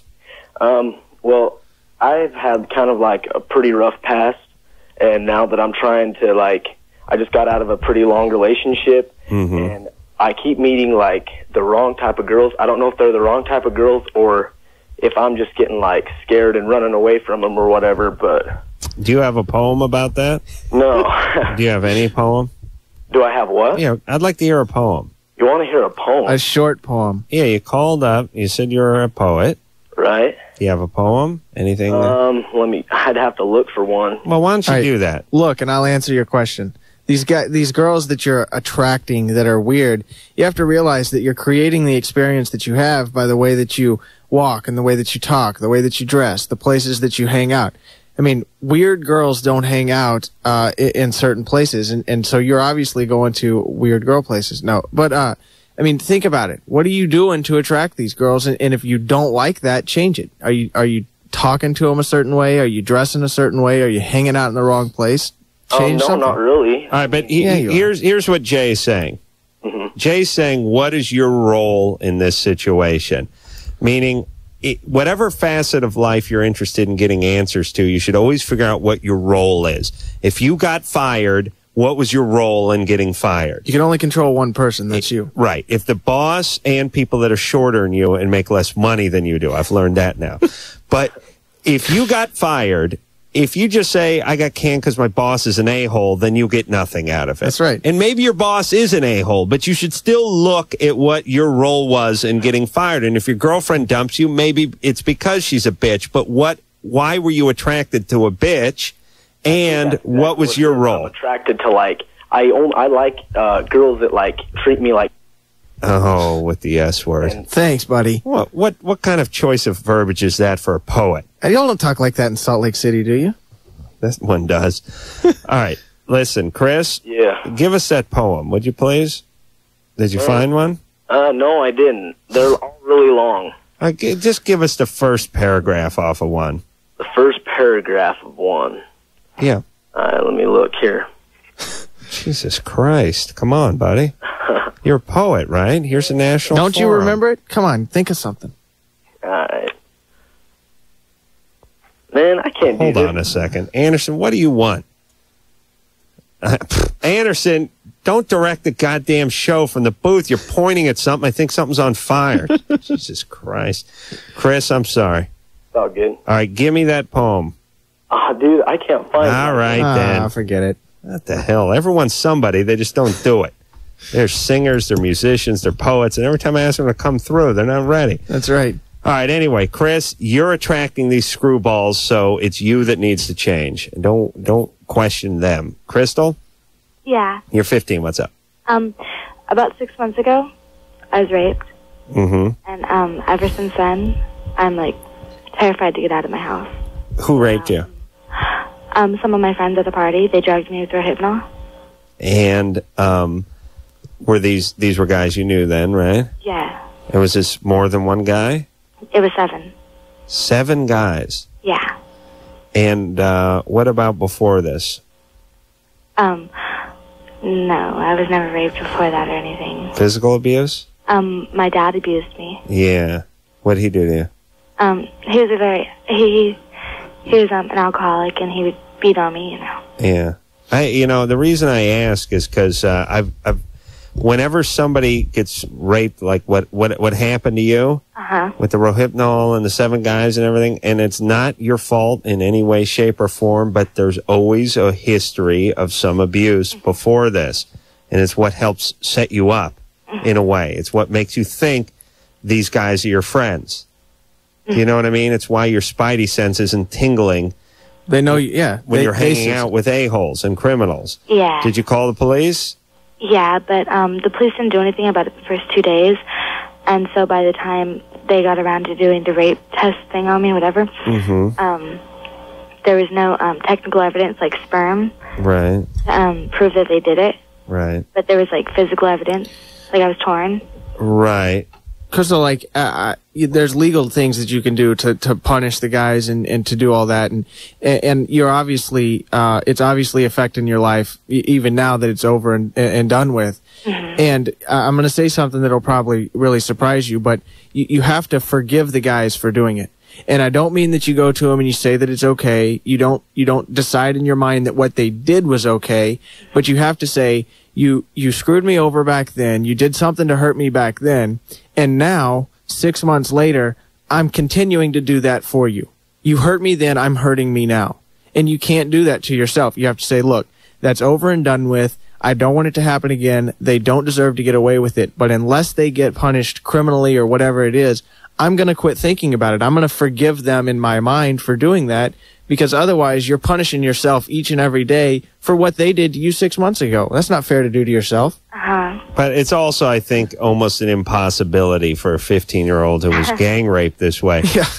Well, I've had kind of like a pretty rough past, and now that I'm trying to I just got out of a pretty long relationship, and I keep meeting like the wrong type of girls. I don't know if they're the wrong type of girls or if I'm just getting like scared and running away from them or whatever, but... Do you have a poem about that? No. Do you have any poem? Do I have what? Yeah, I'd like to hear a poem. You want to hear a poem? A short poem. Yeah, you called up. You said you're a poet. Right. Do you have a poem? Anything? I'd have to look for one. Well, why don't you do that? Look, and I'll answer your question. These girls that you're attracting that are weird, you have to realize that you're creating the experience that you have by the way that you walk and the way that you talk, the way that you dress, the places that you hang out. I mean, weird girls don't hang out in certain places, and so you're obviously going to weird girl places. No, but I mean, think about it. What are you doing to attract these girls? And if you don't like that, change it. Are you talking to them a certain way? Are you dressing a certain way? Are you hanging out in the wrong place? Change no, something. not really. All right, but here's what Jay is saying. Jay's saying, what is your role in this situation? Meaning, whatever facet of life you're interested in getting answers to, you should always figure out what your role is. If you got fired, what was your role in getting fired? You can only control one person. That's you. Right. If the boss and people that are shorter than you and make less money than you do, I've learned that now. But if you got fired, if you just say, I got canned because my boss is an a-hole, then you get nothing out of it. That's right. And maybe your boss is an a-hole, but you should still look at what your role was in getting fired. And if your girlfriend dumps you, maybe it's because she's a bitch, but why were you attracted to a bitch? And what was your role? I'm attracted to I like girls that treat me like... Oh, with the S word. Thanks, buddy. What kind of choice of verbiage is that for a poet? Y'all don't talk like that in Salt Lake City, do you? That one does. All right. Listen, Chris. Yeah. Give us that poem, would you please? Did you find one? No, I didn't. They're all really long. Just give us the first paragraph off of one. The first paragraph of one. Yeah. Let me look here. Jesus Christ. Come on, buddy. You're a poet, right? Here's a national Don't you forum. remember it? Come on, think of something. All right. Man, I can't do this. Hold on a second. Anderson, what do you want? Anderson, don't direct the goddamn show from the booth. You're pointing at something. I think something's on fire. Jesus Christ. Chris, I'm sorry. It's all good. All right, give me that poem. Dude, I can't find it. All right, then. Forget it. What the hell? Everyone's somebody. They just don't do it. They're singers, they're musicians, they're poets, and every time I ask them to come through, they're not ready. That's right. All right, anyway, Chris, you're attracting these screwballs, so it's you that needs to change. Don't question them. Crystal? Yeah. You're 15. What's up? About 6 months ago, I was raped. Mm-hmm. And ever since then, I'm, like, terrified to get out of my house. Who raped you? Some of my friends at the party, they drugged me through hypno. And were these were guys you knew then, right? Yeah. And was this more than one guy? It was 7. 7 guys. Yeah. And what about before this? No, I was never raped before that or anything. Physical abuse? My dad abused me. Yeah. What'd he do to you? He was he was an alcoholic, and he would beat on me, you know. Yeah. The reason I ask is because I've whenever somebody gets raped, like what happened to you with the Rohypnol and the 7 guys and everything, and it's not your fault in any way, shape, or form, but there's always a history of some abuse before this, and it's what helps set you up in a way. It's what makes you think these guys are your friends. You know what I mean? It's why your spidey sense isn't tingling. They know you, yeah. When you're hanging out with a-holes and criminals. Yeah. Did you call the police? Yeah, but the police didn't do anything about it the first 2 days. And so by the time they got around to doing the rape test thing on me, whatever, there was no technical evidence like sperm Right. prove that they did it. Right. But there was like physical evidence, like I was torn. Right. Because like there's legal things that you can do to punish the guys and to do all that, and you're obviously it's obviously affecting your life even now that it's over and done with. And I'm going to say something that'll probably really surprise you, but you have to forgive the guys for doing it. And I don't mean that you go to them and you say that it's okay. You don't decide in your mind that what they did was okay, but you have to say, you screwed me over back then. You did something to hurt me back then. And now, 6 months later, I'm continuing to do that for you. You hurt me then, I'm hurting me now. And you can't do that to yourself. You have to say, look, that's over and done with. I don't want it to happen again. They don't deserve to get away with it. But unless they get punished criminally or whatever it is, I'm going to quit thinking about it. I'm going to forgive them in my mind for doing that, because otherwise you're punishing yourself each and every day for what they did to you 6 months ago. That's not fair to do to yourself. But it's also, I think, almost an impossibility for a 15-year-old who was gang raped this way.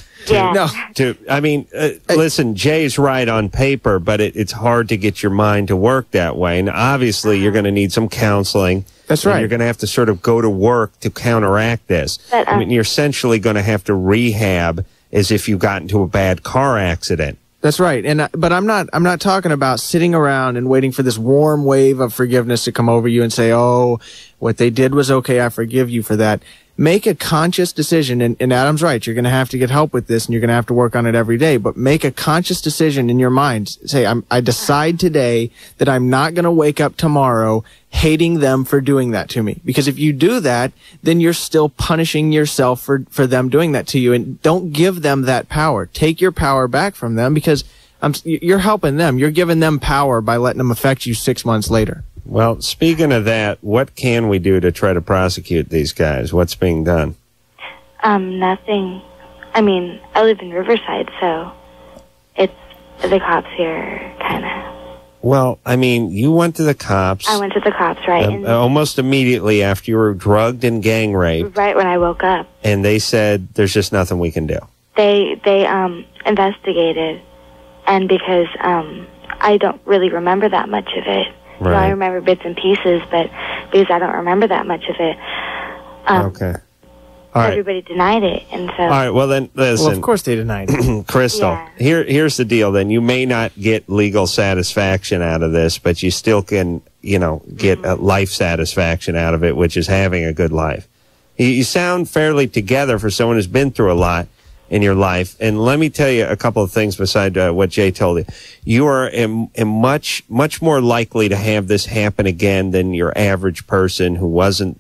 Listen, Jay's right on paper, but it's hard to get your mind to work that way. And obviously, you're going to need some counseling. That's right. You're going to have to sort of go to work to counteract this. But, I mean, you're essentially going to have to rehab as if you got into a bad car accident. That's right. But I'm not talking about sitting around and waiting for this warm wave of forgiveness to come over you and say, oh, what they did was okay, I forgive you for that. Make a conscious decision, and Adam's right, you're going to have to get help with this, and you're going to have to work on it every day, but make a conscious decision in your mind. Say, I decide today that I'm not going to wake up tomorrow hating them for doing that to me. Because if you do that, then you're still punishing yourself for them doing that to you, and don't give them that power. Take your power back from them, because you're helping them. You're giving them power by letting them affect you 6 months later. Well, speaking of that, what can we do to try to prosecute these guys? What's being done? Nothing. I mean, I live in Riverside, so it's the cops here, kind of. Well, I mean, you went to the cops. I went to the cops, right? And almost immediately after you were drugged and gang raped. Right when I woke up. And they said, there's just nothing we can do. They investigated, and because I don't really remember that much of it. Right. You know, I remember bits and pieces, but because I don't remember that much of it, okay. All right. Everybody denied it, and so. All right. Well, then listen. Well, of course they denied it. Crystal, here's the deal. Then you may not get legal satisfaction out of this, but you still can, get a life satisfaction out of it, which is having a good life. You sound fairly together for someone who's been through a lot. in your life. And let me tell you a couple of things beside what Jay told you. You are much more likely to have this happen again than your average person who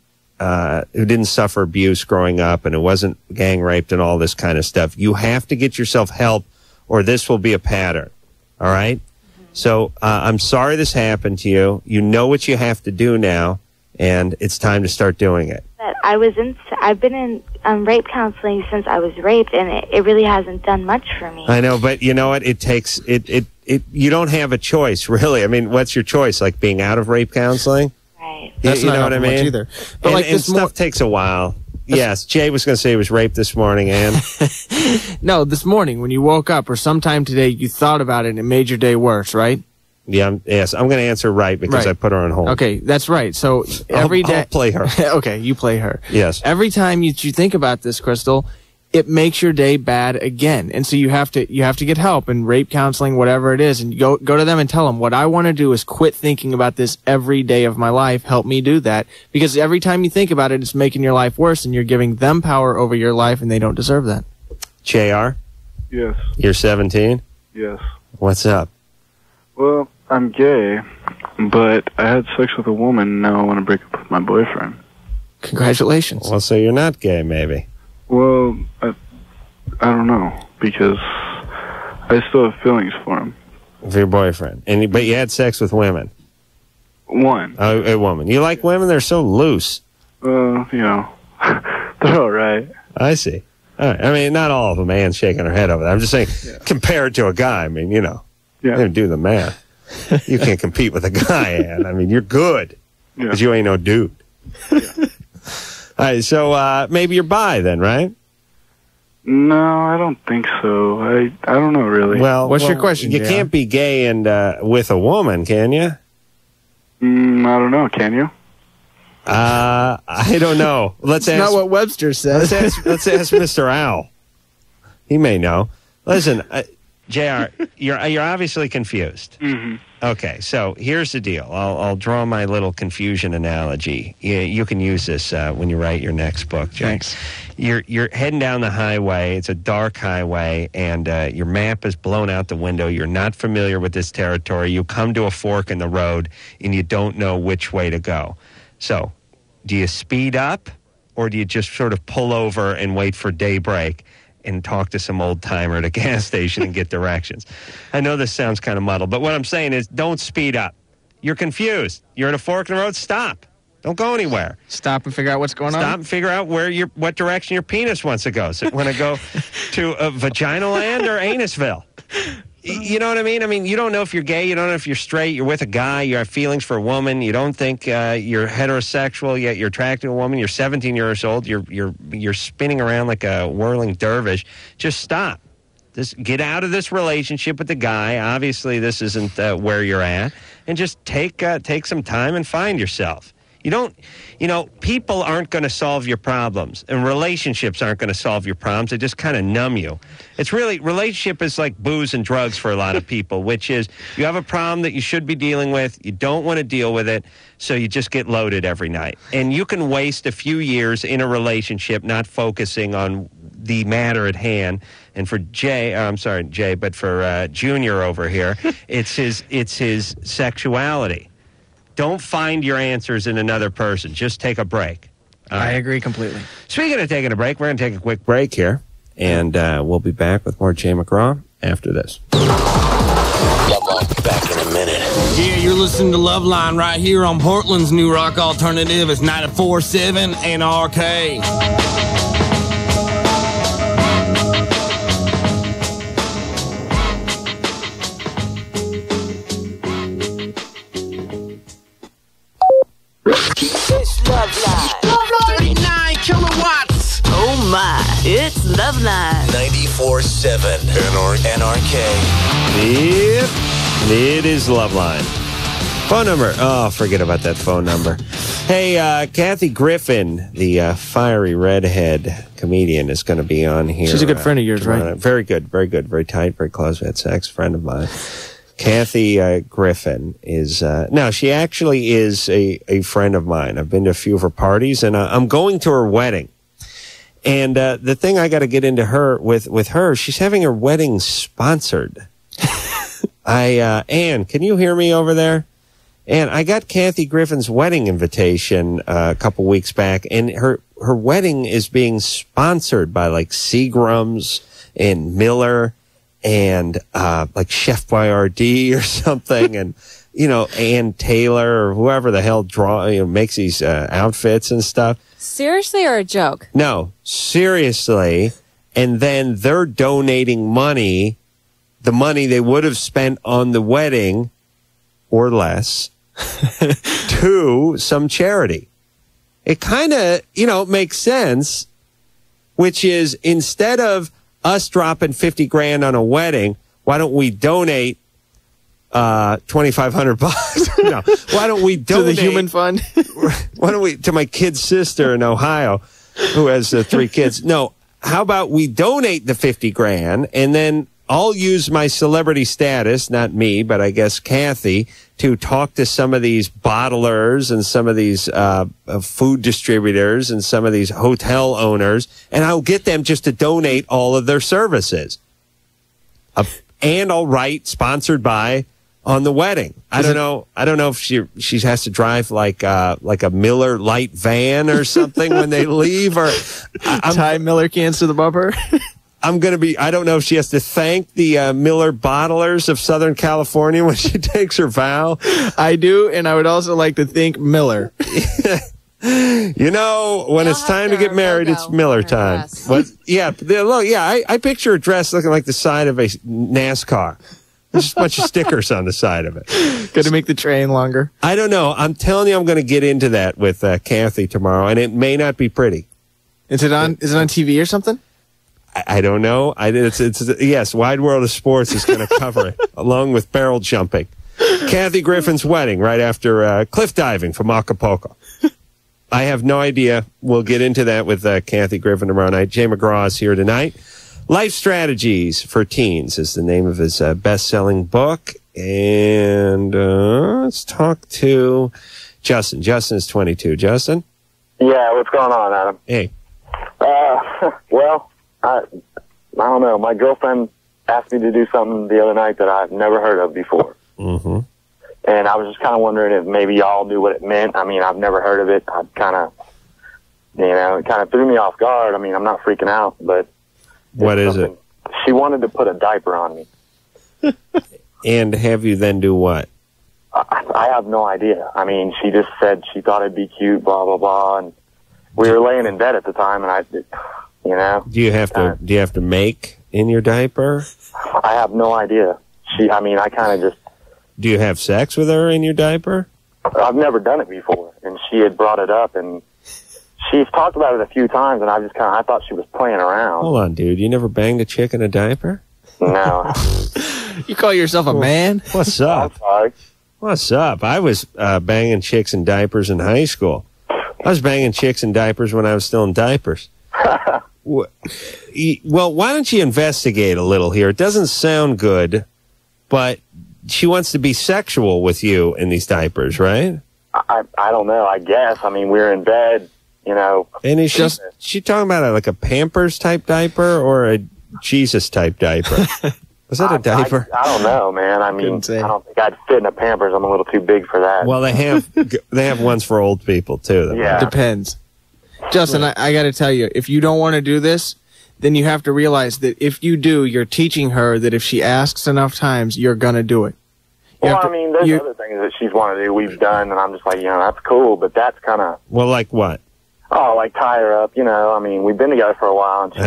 didn't suffer abuse growing up and who wasn't gang raped and all this kind of stuff. You have to get yourself help, or this will be a pattern. All right? So I'm sorry this happened to you. You know what you have to do now, and it's time to start doing it. But I've been in rape counseling since I was raped, and it really hasn't done much for me. I know, but you know what? It takes you don't have a choice, really. I mean, what's your choice? Like being out of rape counseling? Right. That's you not know what I helping much mean? either. But like and this stuff takes a while. Yes, Jay was going to say he was raped this morning, and no, this morning when you woke up or sometime today, you thought about it and it made your day worse, right? Yeah, yes, I'm going to answer right because I put her on hold. Okay, that's right. So every day, I'll play her. Okay, you play her. Yes. Every time you think about this, Crystal, it makes your day bad again. And so you have to get help and rape counseling, whatever it is, and you go to them and tell them, what I want to do is quit thinking about this every day of my life. Help me do that. Because every time you think about it, it's making your life worse and you're giving them power over your life and they don't deserve that. JR? Yes. You're 17? Yes. What's up? Well, I'm gay, but I had sex with a woman and now I want to break up with my boyfriend. Congratulations. Well, so you're not gay, maybe. Well, I don't know, because I still have feelings for him. For your boyfriend. But you had sex with women? One. A woman. You like women? They're so loose. You know, they're all right. I see. All right. I mean, not all of them. Anne's shaking her head over that. I'm just saying, compared to a guy, I mean, you know, they do the math. You can't compete with a guy, Anne. I mean, you're good, because you ain't no dude. All right, so maybe you're bi then, right? No, I don't think so. I don't know, really. Well, what's your question? You can't be gay and with a woman, can you? I don't know. Can you? I don't know. Let's ask. Not what Webster says. Let's ask Mr. Owl. He may know. Listen, JR, you're obviously confused. Mm-hmm. Okay, so here's the deal. I'll draw my little confusion analogy. You can use this when you write your next book, Jay. Thanks. You're heading down the highway. It's a dark highway, and your map is blown out the window. You're not familiar with this territory. You come to a fork in the road, and you don't know which way to go. So, do you speed up, or do you just sort of pull over and wait for daybreak and talk to some old-timer at a gas station and get directions? I know this sounds kind of muddled, but what I'm saying is don't speed up. You're confused. You're at a fork in the road. Stop. Don't go anywhere. Stop and figure out what's going on? Stop and figure out what direction your penis wants to go. So want to go to Vagina Land or Anusville? You know what I mean? I mean, you don't know if you're gay. You don't know if you're straight. You're with a guy. You have feelings for a woman. You don't think you're heterosexual, yet you're attracted to a woman. You're 17 years old. You're spinning around like a whirling dervish. Just stop. Just get out of this relationship with the guy. Obviously, this isn't where you're at. And just take some time and find yourself. People aren't going to solve your problems, and relationships aren't going to solve your problems. They just kind of numb you. It's really, relationship is like booze and drugs for a lot of people, which is you have a problem that you should be dealing with. You don't want to deal with it, so you just get loaded every night. And you can waste a few years in a relationship not focusing on the matter at hand. And for Jay, but for Junior over here, it's his sexuality. Don't find your answers in another person. Just take a break. I agree completely. Speaking of taking a break, we're going to take a quick break here, and we'll be back with more Jay McGraw after this. Back in a minute. Yeah, you're listening to LoveLine right here on Portland's New Rock Alternative. It's 94.7 KNRK. It's LoveLine. 39 kilowatts. Oh my, it's LoveLine. 94.7 NRK. Yep, it is LoveLine. Phone number. Oh, forget about that phone number. Hey, Kathy Griffin, the fiery redhead comedian, is going to be on here. She's a good friend of yours, right? Very good, very tight, very close. We had sex, friend of mine. Kathy Griffin is, no, she actually is a friend of mine. I've been to a few of her parties, and I'm going to her wedding. And the thing I got to get into her with her, she's having her wedding sponsored. Ann, can you hear me over there? And I got Kathy Griffin's wedding invitation a couple weeks back, and her wedding is being sponsored by like Seagram's and Miller and like Chef Boyardee or something, and Ann Taylor or whoever the hell makes these outfits and stuff. Seriously, or a joke? No, seriously. And then they're donating money, the money they would have spent on the wedding or less, to some charity. It kind of, makes sense, which is instead of us dropping $50,000 on a wedding, why don't we donate $2,500? No, why don't we donate to the Human Fund? Why don't we to my kid's sister in Ohio, who has 3 kids? No, how about we donate the $50,000 and then I'll use my celebrity status, not me, but I guess Kathy, to talk to some of these bottlers and some of these food distributors and some of these hotel owners, and I'll get them just to donate all of their services. And I'll write "sponsored by" on the wedding. I don't know if she has to drive like a Miller light van or something when they leave, or tie Miller cans to the bumper. I don't know if she has to thank the Miller bottlers of Southern California when she takes her vow. I do, and I would also like to thank Miller. When it's time to get married, it's Miller time. I picture a dress looking like the side of a NASCAR. There's just a bunch of stickers on the side of it. Got to make the train longer. I don't know. I'm telling you, I'm going to get into that with Kathy tomorrow, and it may not be pretty. Is it on TV or something? I don't know. Yes, Wide World of Sports is going to cover it, along with barrel jumping. Kathy Griffin's wedding right after cliff diving from Acapulco. I have no idea. We'll get into that with Kathy Griffin tomorrow night. Jay McGraw is here tonight. Life Strategies for Teens is the name of his best-selling book. And let's talk to Justin. Justin is 22. Justin? Yeah, what's going on, Adam? Hey. Well, I don't know. My girlfriend asked me to do something the other night that I've never heard of before. Mm-hmm. And I was just kind of wondering if maybe y'all knew what it meant. I mean, I've never heard of it. I kind of, it kind of threw me off guard. I mean, I'm not freaking out, but... What is it? She wanted to put a diaper on me. And have you then do what? I have no idea. I mean, she just said she thought it'd be cute, blah, blah, blah. And we were laying in bed at the time, and Do you have to make in your diaper? I have no idea. I kind of just... Do you have sex with her in your diaper? I've never done it before, and she had brought it up, and she's talked about it a few times, and I thought she was playing around. Hold on, dude. You never banged a chick in a diaper? No. You call yourself a man? What's up? I'm sorry. What's up? I was banging chicks in diapers in high school. I was banging chicks in diapers when I was still in diapers. Well, why don't you investigate a little here? It doesn't sound good, but she wants to be sexual with you in these diapers, right? I don't know. I guess. I mean, we're in bed, And is she talking about like a Pampers type diaper or a Jesus type diaper? Was that a diaper? I don't know, man. I mean, I don't think I'd fit in a Pampers. I'm a little too big for that. Well, they have ones for old people too. Though. Yeah, depends. Justin, I got to tell you, if you don't want to do this, then you have to realize that if you do, you're teaching her that if she asks enough times, you're gonna do it. There's other things that she's wanted to do, we've done, and I'm just like, that's cool, but that's kind of... Well, like what? Oh, like tie her up, I mean, we've been together for a while, and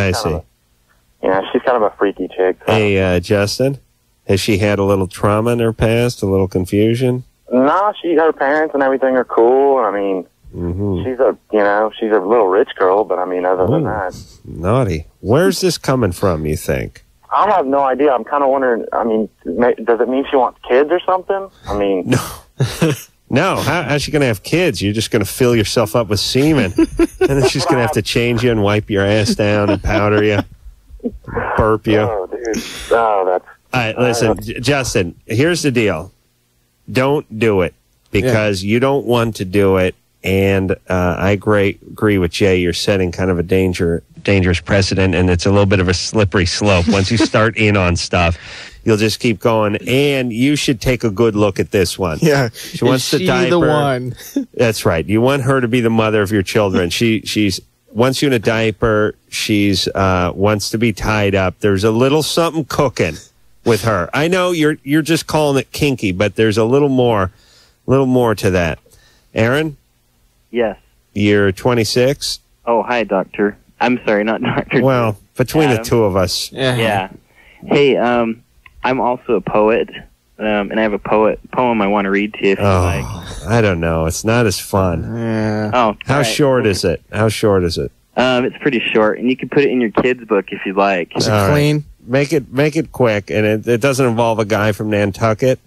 she's kind of a freaky chick. So. Hey, Justin, has she had a little trauma in her past, a little confusion? No, her parents and everything are cool, I mean... Mm-hmm. She's a little rich girl, but I mean, other than that... Naughty. Where's this coming from, you think? I have no idea. I'm kind of wondering, I mean, does it mean she wants kids or something? I mean... No. No, how's she going to have kids? You're just going to fill yourself up with semen. And then she's going to have to change you and wipe your ass down and powder you, burp you. Oh, dude. Oh, that's... All right, listen, Justin, here's the deal. Don't do it because you don't want to do it And I agree with Jay. You're setting kind of a dangerous precedent, and it's a little bit of a slippery slope. Once you start in on stuff, you'll just keep going. And you should take a good look at this one. Yeah. She wants Is the she diaper. the one? That's right. You want her to be the mother of your children. She's wants you in a diaper. She's wants to be tied up. There's a little something cooking with her. I know you're just calling it kinky, but there's a little more to that. Aaron? Yes. You're 26? Oh, hi, Doctor. I'm sorry, not Doctor. Well, between Adam. the two of us. Yeah. Hey, I'm also a poet, and I have a poem I want to read to you if you like. I don't know. It's not as fun. Oh, How short is it? It's pretty short, and you can put it in your kid's book if you'd like. Is it clean? Make it quick, and it doesn't involve a guy from Nantucket.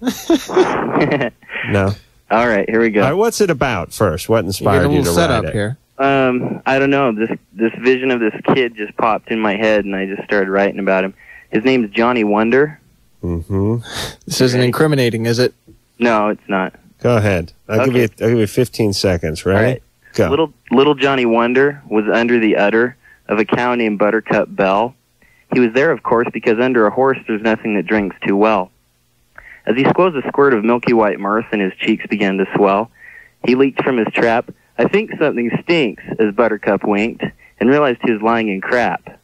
No. All right, here we go. All right, what's it about first? What inspired you to write it? Here. I don't know. This vision of this kid just popped in my head, and I just started writing about him. His name's Johnny Wonder. Mm-hmm. This isn't incriminating, is it? No, it's not. Go ahead. I'll give you 15 seconds. Ready? All right. Go. Little Johnny Wonder was under the udder of a cow named Buttercup Bell. He was there, of course, because under a horse there's nothing that drinks too well. As he squoze a squirt of milky white mirth and his cheeks began to swell, he leaped from his trap. I think something stinks, as Buttercup winked, and realized he was lying in crap.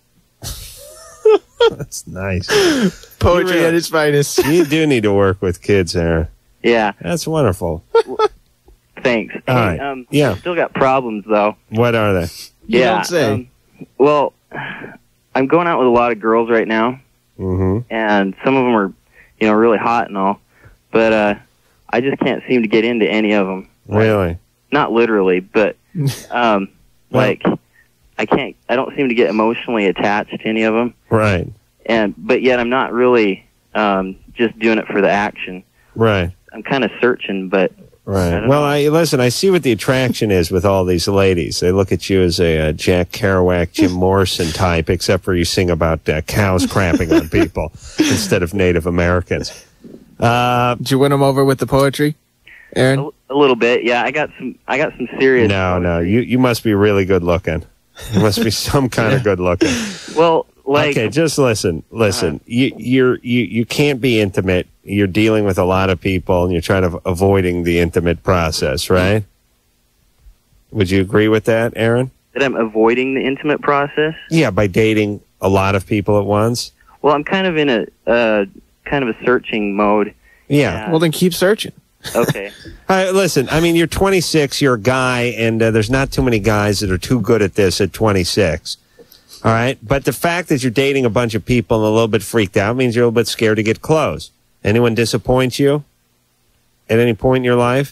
That's nice. Poetry at its finest. You do need to work with kids, Aaron. Yeah. That's wonderful. Thanks. All right. Yeah. Still got problems, though. What are they? You don't say. Well, I'm going out with a lot of girls right now, and some of them are, really hot and all, but I just can't seem to get into any of them. Really? Not literally, but like I don't seem to get emotionally attached to any of them. Right. But yet I'm not really just doing it for the action. Right. I'm kind of searching, but right. Well, I see what the attraction is with all these ladies. They look at you as a Jack Kerouac, Jim Morrison type, except for you sing about cows crapping on people instead of Native Americans. Did you win them over with the poetry, Aaron? A little bit, yeah. I got some serious. No. You must be really good looking. You must be some kind of good looking. Well, okay, just listen. You can't be intimate. You're dealing with a lot of people, and you're trying to avoiding the intimate process, right? Would you agree with that, Aaron? That I'm avoiding the intimate process? Yeah, by dating a lot of people at once. Well, I'm kind of in a kind of a searching mode. Yeah. Well, then keep searching. Okay. Listen, I mean, you're 26, you're a guy, and there's not too many guys that are too good at this at 26. All right? But the fact that you're dating a bunch of people and a little bit freaked out means you're a little bit scared to get close. Anyone disappoint you at any point in your life?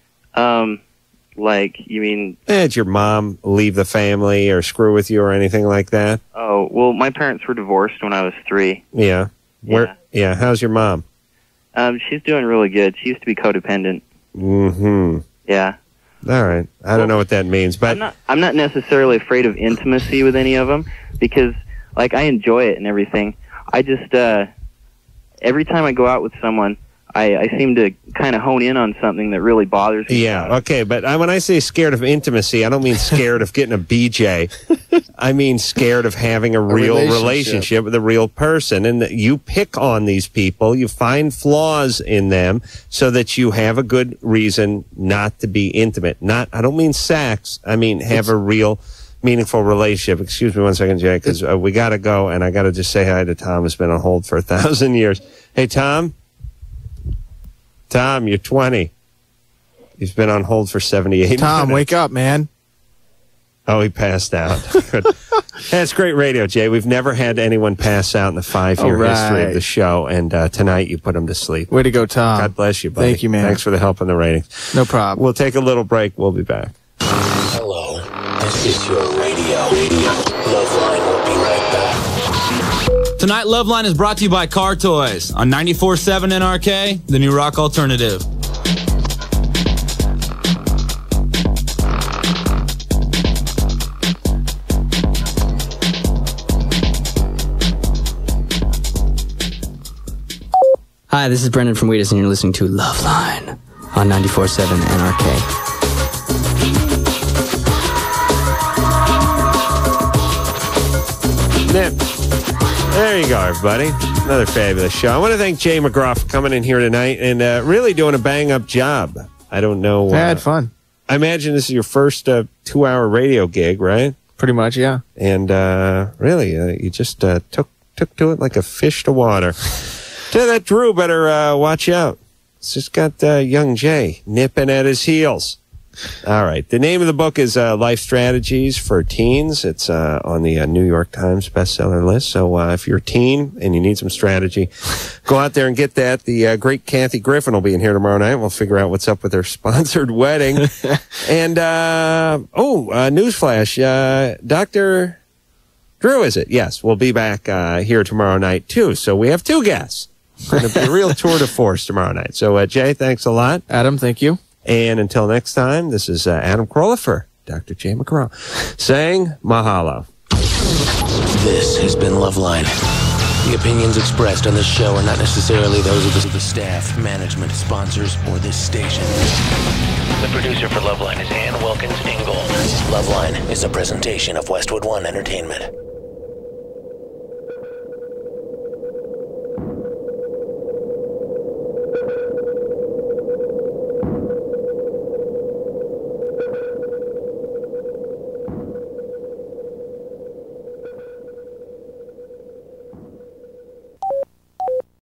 Like, you mean... Did your mom leave the family or screw with you or anything like that? Oh, well, my parents were divorced when I was 3. Yeah. Yeah. How's your mom? She's doing really good. She used to be codependent. Mm-hmm. Yeah. All right. I don't know what that means, but... I'm not necessarily afraid of intimacy with any of them because, like, I enjoy it and everything. I just, every time I go out with someone, I seem to kind of hone in on something that really bothers me. Yeah, okay, but when I say scared of intimacy, I don't mean scared of getting a BJ. I mean scared of having a real relationship with a real person. And that you pick on these people, you find flaws in them so that you have a good reason not to be intimate. I don't mean sex, I mean have a real meaningful relationship. Excuse me 1 second, Jay, because we got to go, and I got to just say hi to Tom, who's been on hold for 1,000 years. Hey, Tom? Tom, you're 20. He's been on hold for 78 Tom, minutes. wake up, man. Oh, he passed out. Good. That's great radio, Jay. We've never had anyone pass out in the 5-year history of the show, and tonight you put him to sleep. Way to go, Tom. God bless you, buddy. Thank you, man. Thanks for the help in the ratings. No problem. We'll take a little break. We'll be back. Hello, this is your radio. LoveLine will be right back. Tonight, LoveLine is brought to you by Car Toys on 94.7 NRK, the new rock alternative. Hi, this is Brendan from Wheatus, and you're listening to LoveLine on 94.7 NRK. Nip. There you go, everybody. Another fabulous show. I want to thank Jay McGraw for coming in here tonight and really doing a bang-up job. I don't know. I had fun. I imagine this is your first 2-hour radio gig, right? Pretty much, yeah. And really, you just took to it like a fish to water. Tell that Drew better watch out. It's just got young Jay nipping at his heels. All right. The name of the book is Life Strategies for Teens. It's on the New York Times bestseller list. So if you're a teen and you need some strategy, go out there and get that. The great Kathy Griffin will be in here tomorrow night. We'll figure out what's up with her sponsored wedding. And, newsflash, Dr. Drew, is it? Yes, we'll be back here tomorrow night, too. So we have 2 guests. It's going to be a real tour de force tomorrow night. So, Jay, thanks a lot. Adam, thank you. And until next time, this is Adam Carolla for Dr. Jay McGraw saying mahalo. This has been LoveLine. The opinions expressed on this show are not necessarily those of the staff, management, sponsors, or this station. The producer for LoveLine is Ann Wilkins Ingold. LoveLine is a presentation of Westwood One Entertainment.